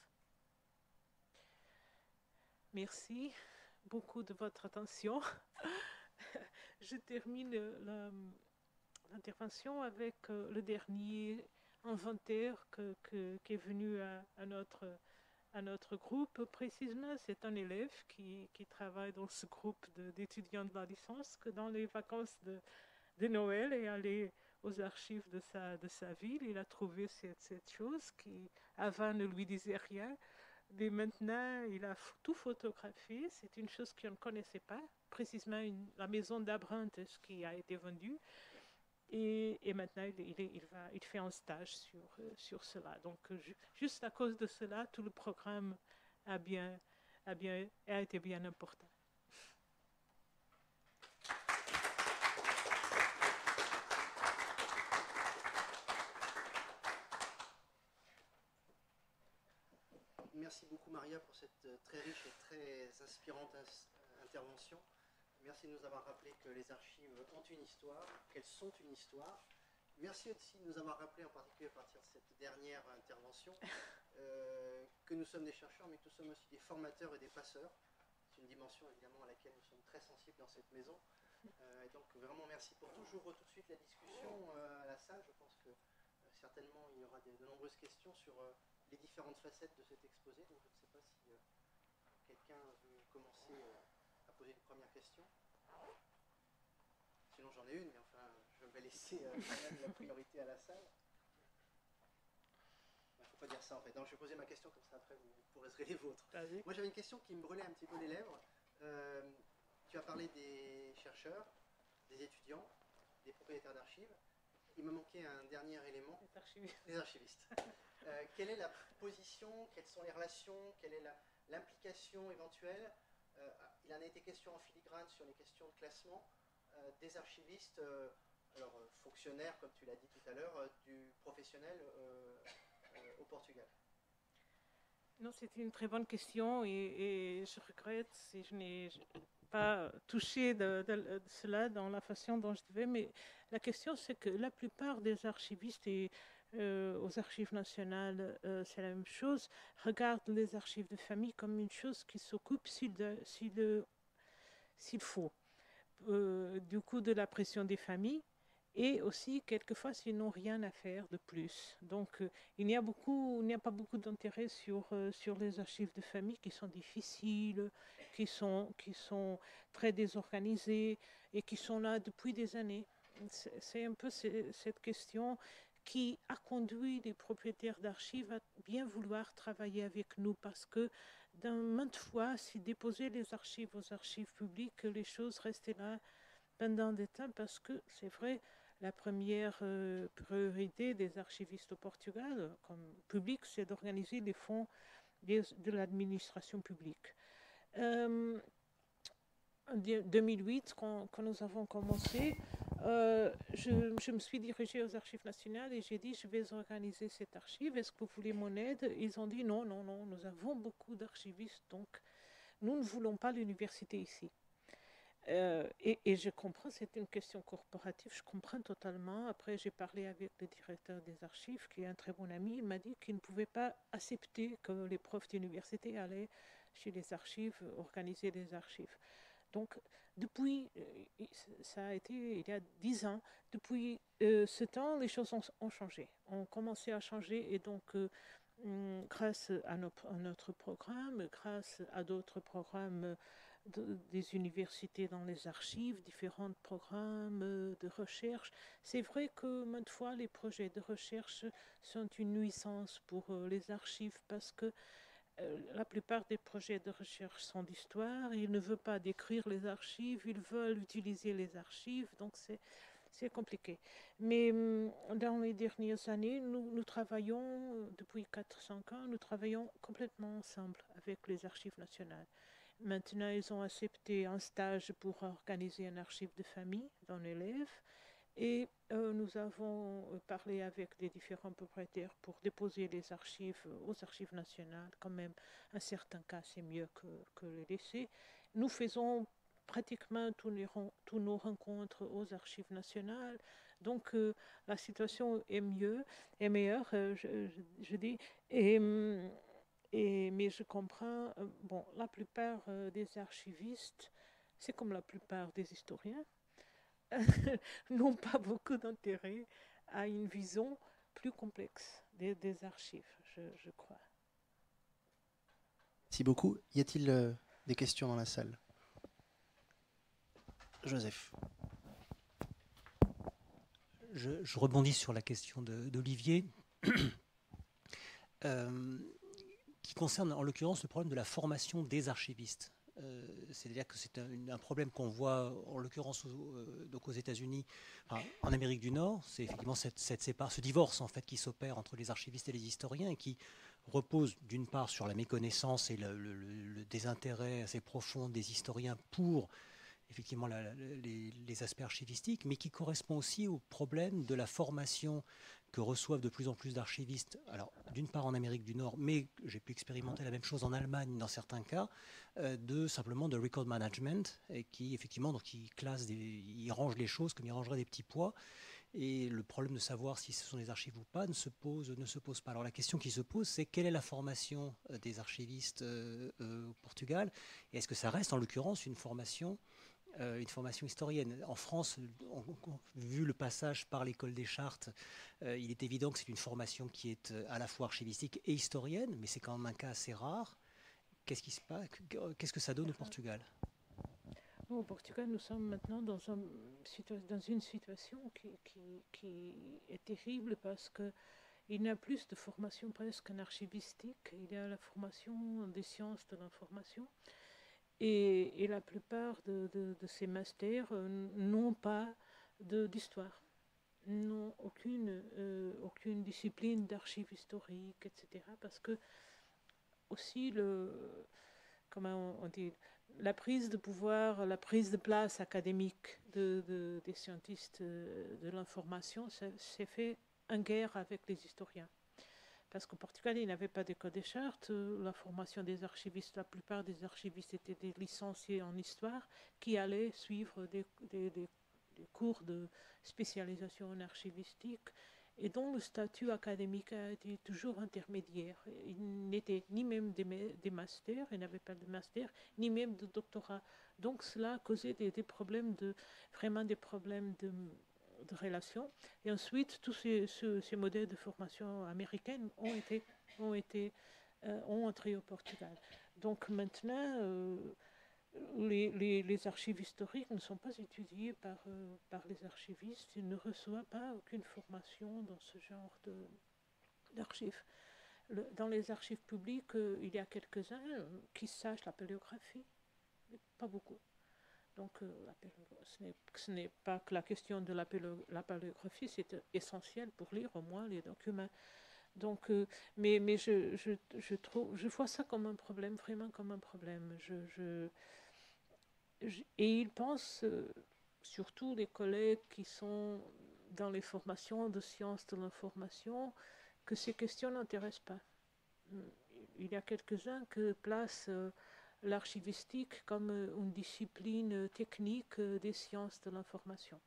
Merci beaucoup de votre attention. Je termine l'intervention avec le dernier inventaire qui est venu à notre groupe. Précisément, c'est un élève qui travaille dans ce groupe d'étudiants de la licence, que dans les vacances de Noël est allé aux archives de sa ville. Il a trouvé cette chose qui avant ne lui disait rien. Mais maintenant, il a tout photographié. C'est une chose qu'on ne connaissait pas, précisément la maison d'Abrantes qui a été vendue. Et maintenant, il fait un stage sur cela. Donc, juste à cause de cela, tout le programme a été bien important. Merci beaucoup Maria pour cette très riche et très inspirante intervention. Merci de nous avoir rappelé que les archives ont une histoire, qu'elles sont une histoire. Merci aussi de nous avoir rappelé, en particulier à partir de cette dernière intervention, que nous sommes des chercheurs, mais que nous sommes aussi des formateurs et des passeurs. C'est une dimension évidemment à laquelle nous sommes très sensibles dans cette maison. Et donc vraiment merci pour tout. J'ouvre tout de suite la discussion à la salle. Je pense que certainement il y aura de nombreuses questions sur les différentes facettes de cet exposé. Donc je ne sais pas si quelqu'un veut commencer à poser une première question. Sinon j'en ai une, mais enfin je vais laisser quand même la priorité à la salle. Il ne faut pas dire ça en fait. Donc je vais poser ma question comme ça après vous poserez les vôtres. Moi j'avais une question qui me brûlait un petit peu les lèvres. Tu as parlé des chercheurs, des étudiants, des propriétaires d'archives. Il me manquait un dernier élément. Les archivistes. Quelle est la position, quelles sont les relations, quelle est l'implication éventuelle il en a été question en filigrane sur les questions de classement des archivistes, fonctionnaires, comme tu l'as dit tout à l'heure, du professionnel au Portugal. Non, c'est une très bonne question et je regrette si je n'ai pas touché de cela dans la façon dont je devais, mais la question c'est que la plupart des archivistes et aux archives nationales, c'est la même chose, regardent les archives de famille comme une chose qui s'occupe s'il faut, du coup de la pression des familles. Et aussi, quelquefois, s'ils n'ont rien à faire de plus. Donc, il n'y a pas beaucoup d'intérêt sur les archives de famille qui sont difficiles, qui sont très désorganisées et qui sont là depuis des années. C'est un peu cette question qui a conduit les propriétaires d'archives à bien vouloir travailler avec nous parce que maintes fois, si déposer les archives aux archives publiques, les choses restaient là pendant des temps parce que c'est vrai, la première priorité des archivistes au Portugal, comme public, c'est d'organiser les fonds de l'administration publique. En 2008, quand nous avons commencé, je me suis dirigée aux archives nationales et j'ai dit, je vais organiser cette archive, est-ce que vous voulez mon aide? Ils ont dit, non, nous avons beaucoup d'archivistes, donc nous ne voulons pas l'université ici. Et je comprends, c'est une question corporative, je comprends totalement. Après, j'ai parlé avec le directeur des archives, qui est un très bon ami. Il m'a dit qu'il ne pouvait pas accepter que les profs d'université allaient chez les archives, organiser des archives. Donc, depuis, ça a été il y a 10 ans, depuis ce temps, les choses ont changé, ont commencé à changer. Et donc, grâce à notre programme, grâce à d'autres programmes des universités dans les archives, différents programmes de recherche. C'est vrai que maintes fois, les projets de recherche sont une nuisance pour les archives parce que la plupart des projets de recherche sont d'histoire. Ils ne veulent pas décrire les archives, ils veulent utiliser les archives, donc c'est compliqué. Mais dans les dernières années, nous travaillons, depuis 4-5 ans, nous travaillons complètement ensemble avec les archives nationales. Maintenant, ils ont accepté un stage pour organiser un archive de famille d'un élève. Et nous avons parlé avec les différents propriétaires pour déposer les archives aux archives nationales. Quand même, en certains cas, c'est mieux que les laisser. Nous faisons pratiquement tous nos rencontres aux archives nationales. Donc, la situation est meilleure, je dis. Mais je comprends, bon, la plupart des archivistes, c'est comme la plupart des historiens, n'ont pas beaucoup d'intérêt à une vision plus complexe des archives, je crois. Merci beaucoup. Y a-t-il des questions dans la salle? Joseph. Je rebondis sur la question d'Olivier, qui concerne en l'occurrence le problème de la formation des archivistes. C'est-à-dire que c'est un problème qu'on voit en l'occurrence donc aux États-Unis, enfin, en Amérique du Nord. C'est effectivement ce divorce en fait qui s'opère entre les archivistes et les historiens et qui repose d'une part sur la méconnaissance et le désintérêt assez profond des historiens pour effectivement les aspects archivistiques, mais qui correspond aussi au problème de la formation que reçoivent de plus en plus d'archivistes. Alors, d'une part en Amérique du Nord, mais j'ai pu expérimenter la même chose en Allemagne dans certains cas, simplement de record management, et qui effectivement donc il classe, il range les choses comme il rangerait des petits pois. Et le problème de savoir si ce sont des archives ou pas ne se pose pas. Alors la question qui se pose, c'est quelle est la formation des archivistes au Portugal? Et est-ce que ça reste en l'occurrence une formation historienne? En France, vu le passage par l'école des chartes, il est évident que c'est une formation qui est à la fois archivistique et historienne, mais c'est quand même un cas assez rare. Qu'est-ce qui se passe? Qu'est-ce que ça donne au Portugal? Au Portugal, nous sommes maintenant dans une situation qui est terrible parce qu'il n'y a plus de formation presque en archivistique, il y a la formation des sciences de l'information. Et la plupart de ces masters n'ont pas d'histoire, n'ont aucune discipline d'archives historiques, etc. Parce que aussi, comment on dit, la prise de pouvoir, la prise de place académique des scientistes de l'information s'est fait en guerre avec les historiens. Parce qu'au Portugal, il n'y avait pas d'école des chartes. La formation des archivistes, la plupart des archivistes étaient des licenciés en histoire qui allaient suivre des cours de spécialisation en archivistique et dont le statut académique a été toujours intermédiaire. Il n'était ni même des masters, il n'avait pas de master, ni même de doctorat. Donc cela a causé vraiment des problèmes de relations. Et ensuite, tous ces modèles de formation américaine ont entré au Portugal. Donc maintenant, les archives historiques ne sont pas étudiées par les archivistes. Ils ne reçoivent pas aucune formation dans ce genre d'archives. Dans les archives publiques, il y a quelques-uns qui sachent la paléographie, mais pas beaucoup. Donc, ce n'est pas que la question de la paléographie, c'est essentiel pour lire au moins les documents. Donc, mais je vois ça comme un problème, vraiment comme un problème. Et ils pensent, surtout les collègues qui sont dans les formations de sciences de l'information, que ces questions n'intéressent pas. Il y a quelques-uns qui placent l'archivistique comme une discipline technique des sciences de l'information.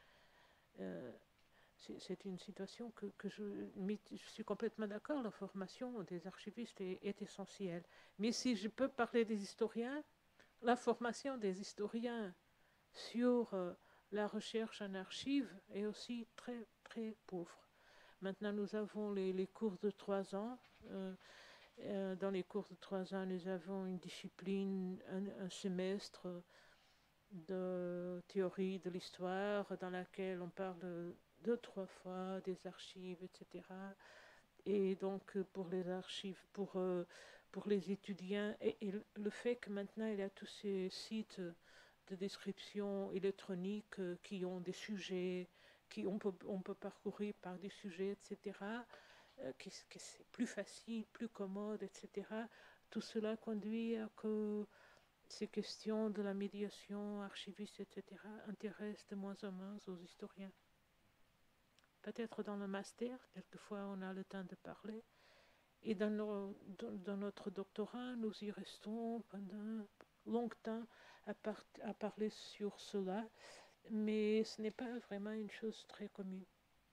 C'est une situation que je suis complètement d'accord. La formation des archivistes est essentielle. Mais si je peux parler des historiens, la formation des historiens sur la recherche en archives est aussi très, très pauvre. Maintenant, nous avons les cours de 3 ans. Dans les cours de 3 ans, nous avons une discipline, un semestre de théorie de l'histoire dans laquelle on parle 2-3 fois des archives, etc. Et donc, pour les archives, pour les étudiants, et le fait que maintenant il y a tous ces sites de description électronique qui ont des sujets, on peut parcourir par des sujets, etc., que c'est plus facile, plus commode, etc. Tout cela conduit à que ces questions de la médiation archiviste, etc., intéressent de moins en moins aux historiens. Peut-être dans le master, quelquefois on a le temps de parler. Et dans notre doctorat, nous y restons pendant longtemps à parler sur cela, mais ce n'est pas vraiment une chose très commune.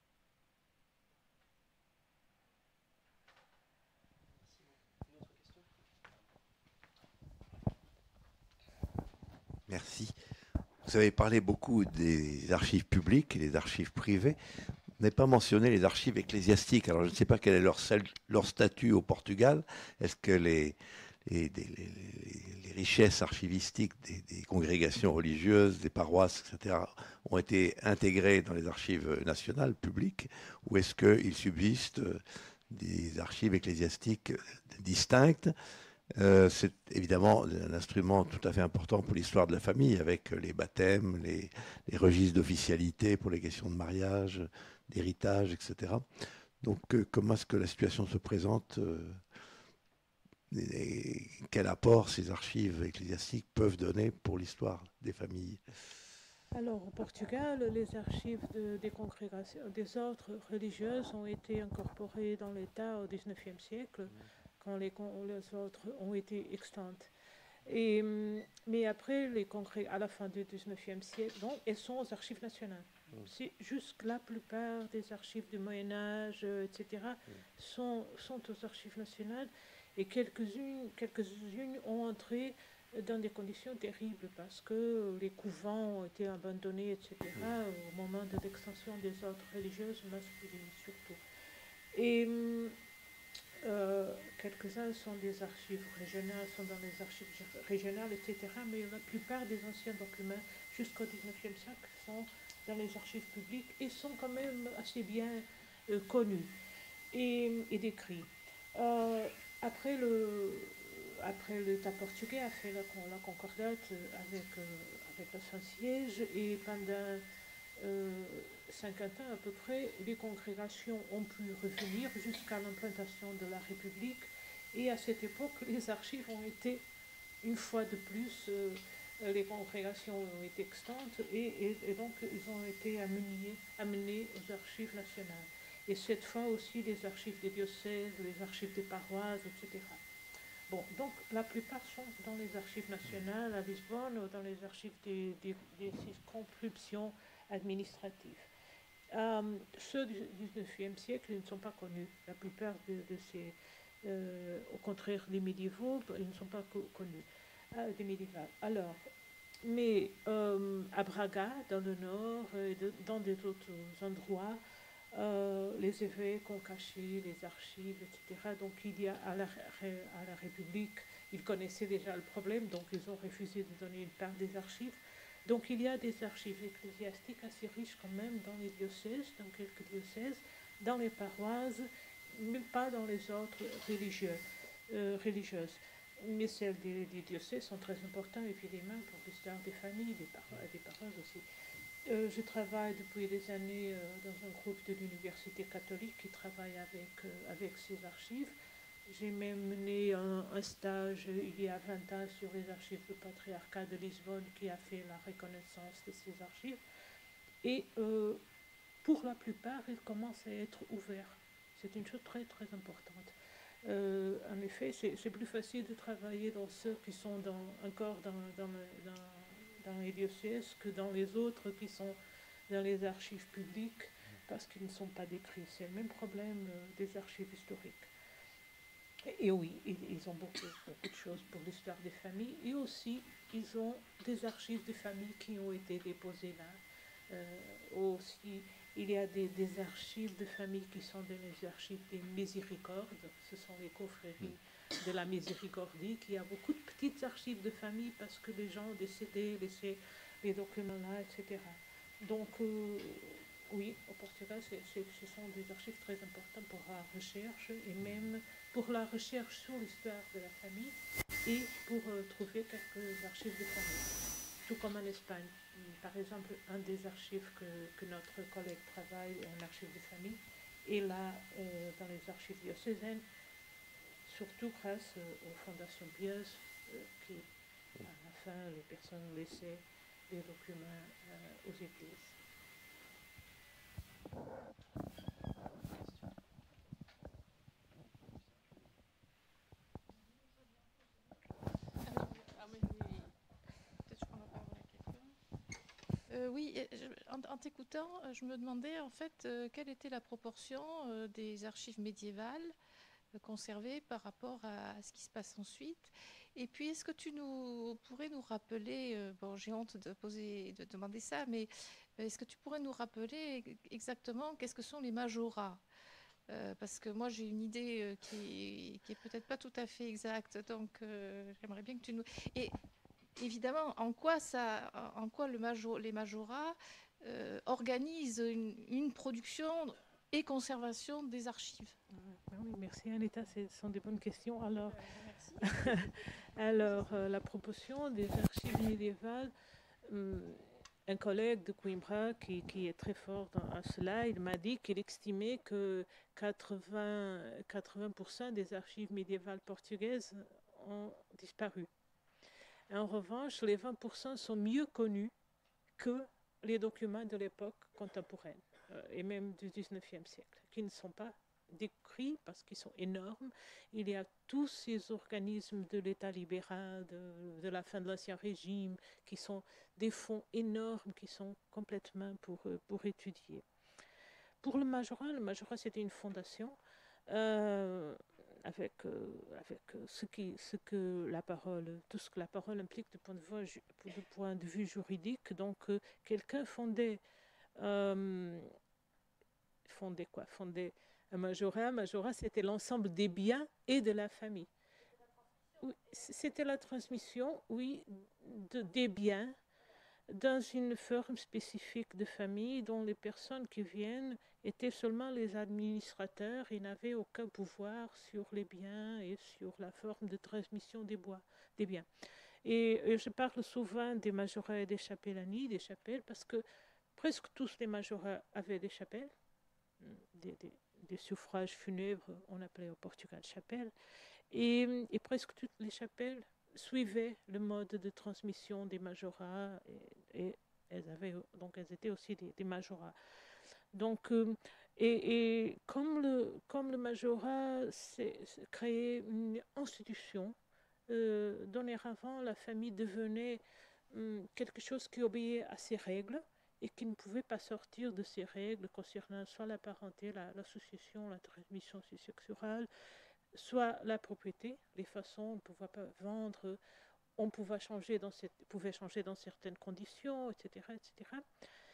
Merci. Vous avez parlé beaucoup des archives publiques et des archives privées. Vous n'avez pas mentionné les archives ecclésiastiques. Alors, je ne sais pas quel est leur statut au Portugal. Est-ce que les richesses archivistiques des congrégations religieuses, des paroisses, etc., ont été intégrées dans les archives nationales publiques, ou est-ce qu'il subsiste des archives ecclésiastiques distinctes? C'est évidemment un instrument tout à fait important pour l'histoire de la famille, avec les baptêmes, les registres d'officialité pour les questions de mariage, d'héritage, etc. Donc, comment est-ce que la situation se présente et quel apport ces archives ecclésiastiques peuvent donner pour l'histoire des familles? Alors, au Portugal, les archives des congrégations, des ordres religieuses ont été incorporées dans l'État au XIXe siècle, quand les autres ont été extinctes. Mais après, à la fin du XIXe siècle, donc, elles sont aux archives nationales. C'est juste que la plupart des archives du Moyen-Âge, etc., sont aux archives nationales, et quelques-unes ont entré dans des conditions terribles parce que les couvents ont été abandonnés, etc., au moment de l'extension des ordres religieuses masculines surtout. Et quelques-uns sont des archives régionales, sont dans les archives régionales, etc., mais la plupart des anciens documents jusqu'au XIXe siècle sont dans les archives publiques et sont quand même assez bien connus et décrits. Après, l'État portugais a fait la concordate avec le Saint-Siège, et pendant 50 ans à peu près, les congrégations ont pu revenir jusqu'à l'implantation de la République, et à cette époque, les archives ont été, une fois de plus, les congrégations ont été extinctes, et donc ils ont été amenés aux archives nationales. Et cette fois aussi, les archives des diocèses, les archives des paroisses, etc. Bon, donc la plupart sont dans les archives nationales à Lisbonne ou dans les archives des circonscriptions administratives. Ceux du XIXe siècle, ils ne sont pas connus. La plupart de ces, au contraire des médiévaux, ils ne sont pas connus, des médiévaux. Alors, mais à Braga, dans le nord, et dans des autres endroits, les évêques ont caché les archives, etc. Donc il y a à la République, ils connaissaient déjà le problème, donc ils ont refusé de donner une part des archives. Donc il y a des archives ecclésiastiques assez riches quand même dans les diocèses, dans quelques diocèses, dans les paroisses, mais pas dans les autres religieuses. Mais celles des diocèses sont très importantes évidemment pour l'histoire des familles, des paroisses aussi. Je travaille depuis des années dans un groupe de l'Université catholique qui travaille avec ces archives. J'ai même mené un stage il y a 20 ans sur les archives du patriarcat de Lisbonne qui a fait la reconnaissance de ces archives. Et pour la plupart, ils commencent à être ouverts. C'est une chose très très importante. En effet, c'est plus facile de travailler dans ceux qui sont encore dans les diocèses que dans les autres qui sont dans les archives publiques parce qu'ils ne sont pas décrits. C'est le même problème des archives historiques. Et oui, ils ont beaucoup de choses pour l'histoire des familles, et aussi ils ont des archives de familles qui ont été déposées là. Aussi, il y a des archives de famille qui sont dans les archives des miséricordes. Ce sont les confréries de la miséricordie, qui a beaucoup de petites archives de famille parce que les gens ont décédé, laissé les documents là, etc. Donc, oui, au Portugal, ce sont des archives très importantes pour recherche et même pour la recherche sur l'histoire de la famille et pour trouver quelques archives de famille. Tout comme en Espagne. Par exemple, un des archives que notre collègue travaille en archives de famille est là dans les archives diocésaines, surtout grâce aux fondations pieuses qui, à la fin, les personnes laissaient des documents aux églises. Oui, en t'écoutant, je me demandais en fait quelle était la proportion des archives médiévales conservées par rapport à ce qui se passe ensuite. Et puis, est-ce que tu pourrais nous rappeler, bon, j'ai honte de demander ça, mais est-ce que tu pourrais nous rappeler exactement qu'est-ce que sont les majorats? Parce que moi, j'ai une idée qui est peut-être pas tout à fait exacte, donc j'aimerais bien que tu nous... Et évidemment, en quoi les majorats organisent une production et conservation des archives? Oui, merci Anita, ce sont des bonnes questions. Alors, merci. Alors la proportion des archives médiévales, un collègue de Coimbra qui est très fort à cela, il m'a dit qu'il estimait que 80% des archives médiévales portugaises ont disparu. En revanche, les 20% sont mieux connus que les documents de l'époque contemporaine et même du 19e siècle, qui ne sont pas décrits parce qu'ils sont énormes. Il y a tous ces organismes de l'État libéral, de la fin de l'Ancien Régime, qui sont des fonds énormes qui sont complètement pour étudier. Pour le majorat c'était une fondation avec ce que la parole, tout ce que la parole implique du point de vue juridique. Donc, quelqu'un fondait un majorat. Un majorat, c'était l'ensemble des biens et de la famille. Oui, c'était la transmission, oui, des biens dans une forme spécifique de famille dont les personnes qui viennent étaient seulement les administrateurs et n'avaient aucun pouvoir sur les biens et sur la forme de transmission des biens. Et je parle souvent des majorats et des chapellanies, des chapelles, parce que presque tous les majorats avaient des chapelles, des suffrages funèbres, on appelait au Portugal chapelle, et presque toutes les chapelles suivaient le mode de transmission des majorats et elles étaient aussi des majorats. Donc, et comme le majorat créait une institution, dorénavant, la famille devenait quelque chose qui obéissait à ses règles et qui ne pouvait pas sortir de ces règles concernant soit la parenté, la succession, la transmission successorale, soit la propriété, les façons, on ne pouvait pas vendre, on pouvait changer dans certaines conditions, etc. etc.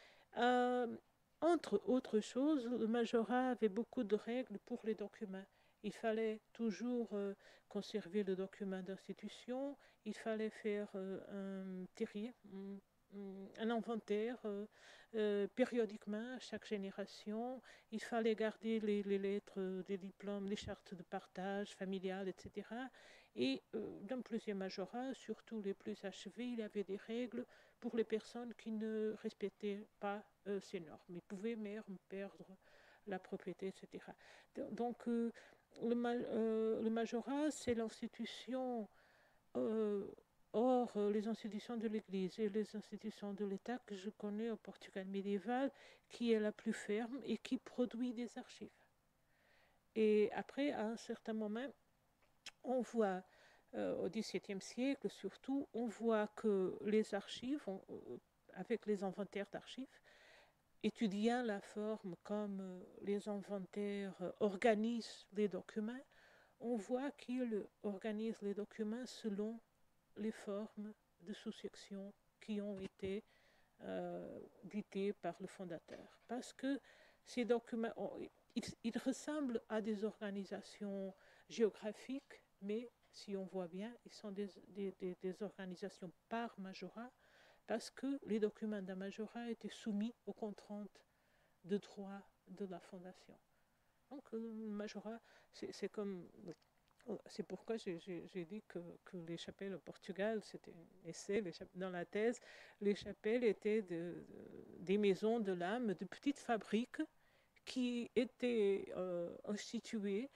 Entre autres choses, le majorat avait beaucoup de règles pour les documents. Il fallait toujours conserver le document d'institution, il fallait faire un terrier, un inventaire périodiquement à chaque génération. Il fallait garder les lettres, les diplômes, les chartes de partage familial, etc. Et dans plusieurs majorats, surtout les plus achevés, il y avait des règles pour les personnes qui ne respectaient pas ces normes. Ils pouvaient même perdre la propriété, etc. Donc, le majorat, c'est l'institution hors les institutions de l'Église et les institutions de l'État que je connais au Portugal médiéval, qui est la plus ferme et qui produit des archives. Et après, à un certain moment, on voit, au XVIIe siècle surtout, on voit que les archives, avec les inventaires d'archives, étudiant la forme comme les inventaires organisent les documents, on voit qu'ils organisent les documents selon les formes de souscription qui ont été dictées par le fondateur. Parce que ces documents, ils ressemblent à des organisations géographiques, mais si on voit bien, ils sont des organisations par majorat, parce que les documents d'un majorat étaient soumis aux contraintes de droit de la fondation. Donc, le majorat, c'est comme... C'est pourquoi j'ai dit que les chapelles au Portugal, c'était un essai dans la thèse, les chapelles étaient des maisons de l'âme, de petites fabriques qui étaient instituées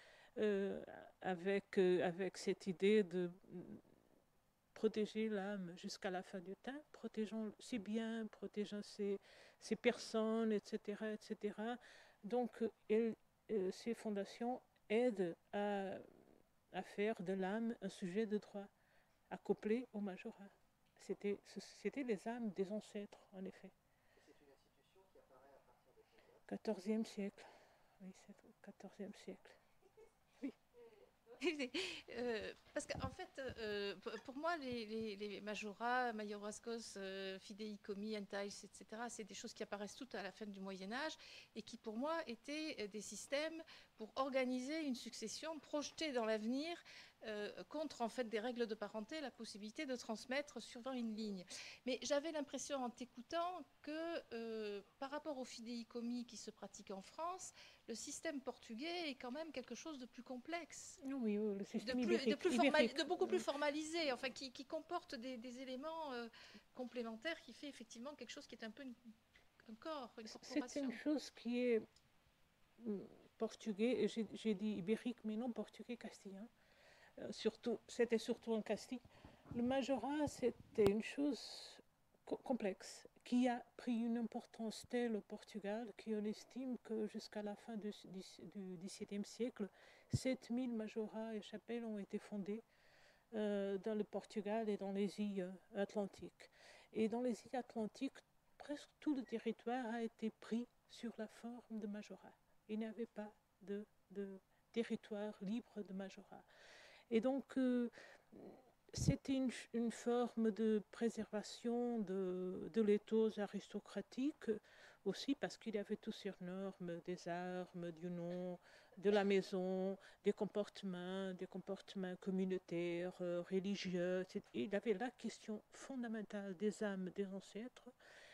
avec cette idée de protéger l'âme jusqu'à la fin du temps, protégeant ses biens, protégeant ses personnes, etc., etc. Donc, ces fondations aident à faire de l'âme un sujet de droit, accouplé au majorat. C'était les âmes des ancêtres, en effet. C'est une institution qui apparaît à partir de quelle date? XIVe siècle. Oui, c'est au XIVe siècle. Oui. Parce qu'en fait, pour moi, les majorats, majorascos, fideicomi, entails, etc., c'est des choses qui apparaissent toutes à la fin du Moyen-Âge et qui, pour moi, étaient des systèmes pour organiser une succession projetée dans l'avenir contre en fait des règles de parenté, la possibilité de transmettre suivant une ligne. Mais j'avais l'impression en t'écoutant que par rapport au fideicomi qui se pratique en France, le système portugais est quand même quelque chose de plus complexe. Oui, le système de beaucoup plus formalisé, enfin qui comporte des éléments complémentaires, qui fait effectivement quelque chose qui est un peu un corps, une corporation. C'est une chose qui est portugais, j'ai dit ibérique, mais non portugais castillan. C'était surtout en Castille. Le majorat, c'était une chose complexe qui a pris une importance telle au Portugal qu'on estime que jusqu'à la fin du XVIIe siècle, 7000 majorats et chapelles ont été fondés dans le Portugal et dans les îles Atlantiques. Et dans les îles Atlantiques, presque tout le territoire a été pris sur la forme de majorat. Il n'y avait pas de territoire libre de majorat. Et donc, c'était une forme de préservation de l'éthos aristocratique, aussi parce qu'il y avait toutes ces normes des armes, du nom, de la maison, des comportements communautaires, religieux. Il y avait la question fondamentale des âmes des ancêtres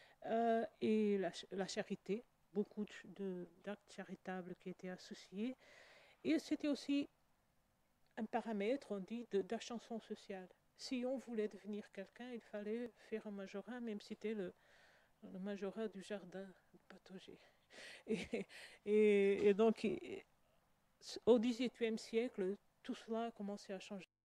et la charité, beaucoup d'actes charitables qui étaient associés. Et c'était aussi un paramètre, on dit, d'ascension sociale. Si on voulait devenir quelqu'un, il fallait faire un majorat, même si c'était le majorat du jardin de Patauger. Et donc, au XVIIIe siècle, tout cela a commencé à changer.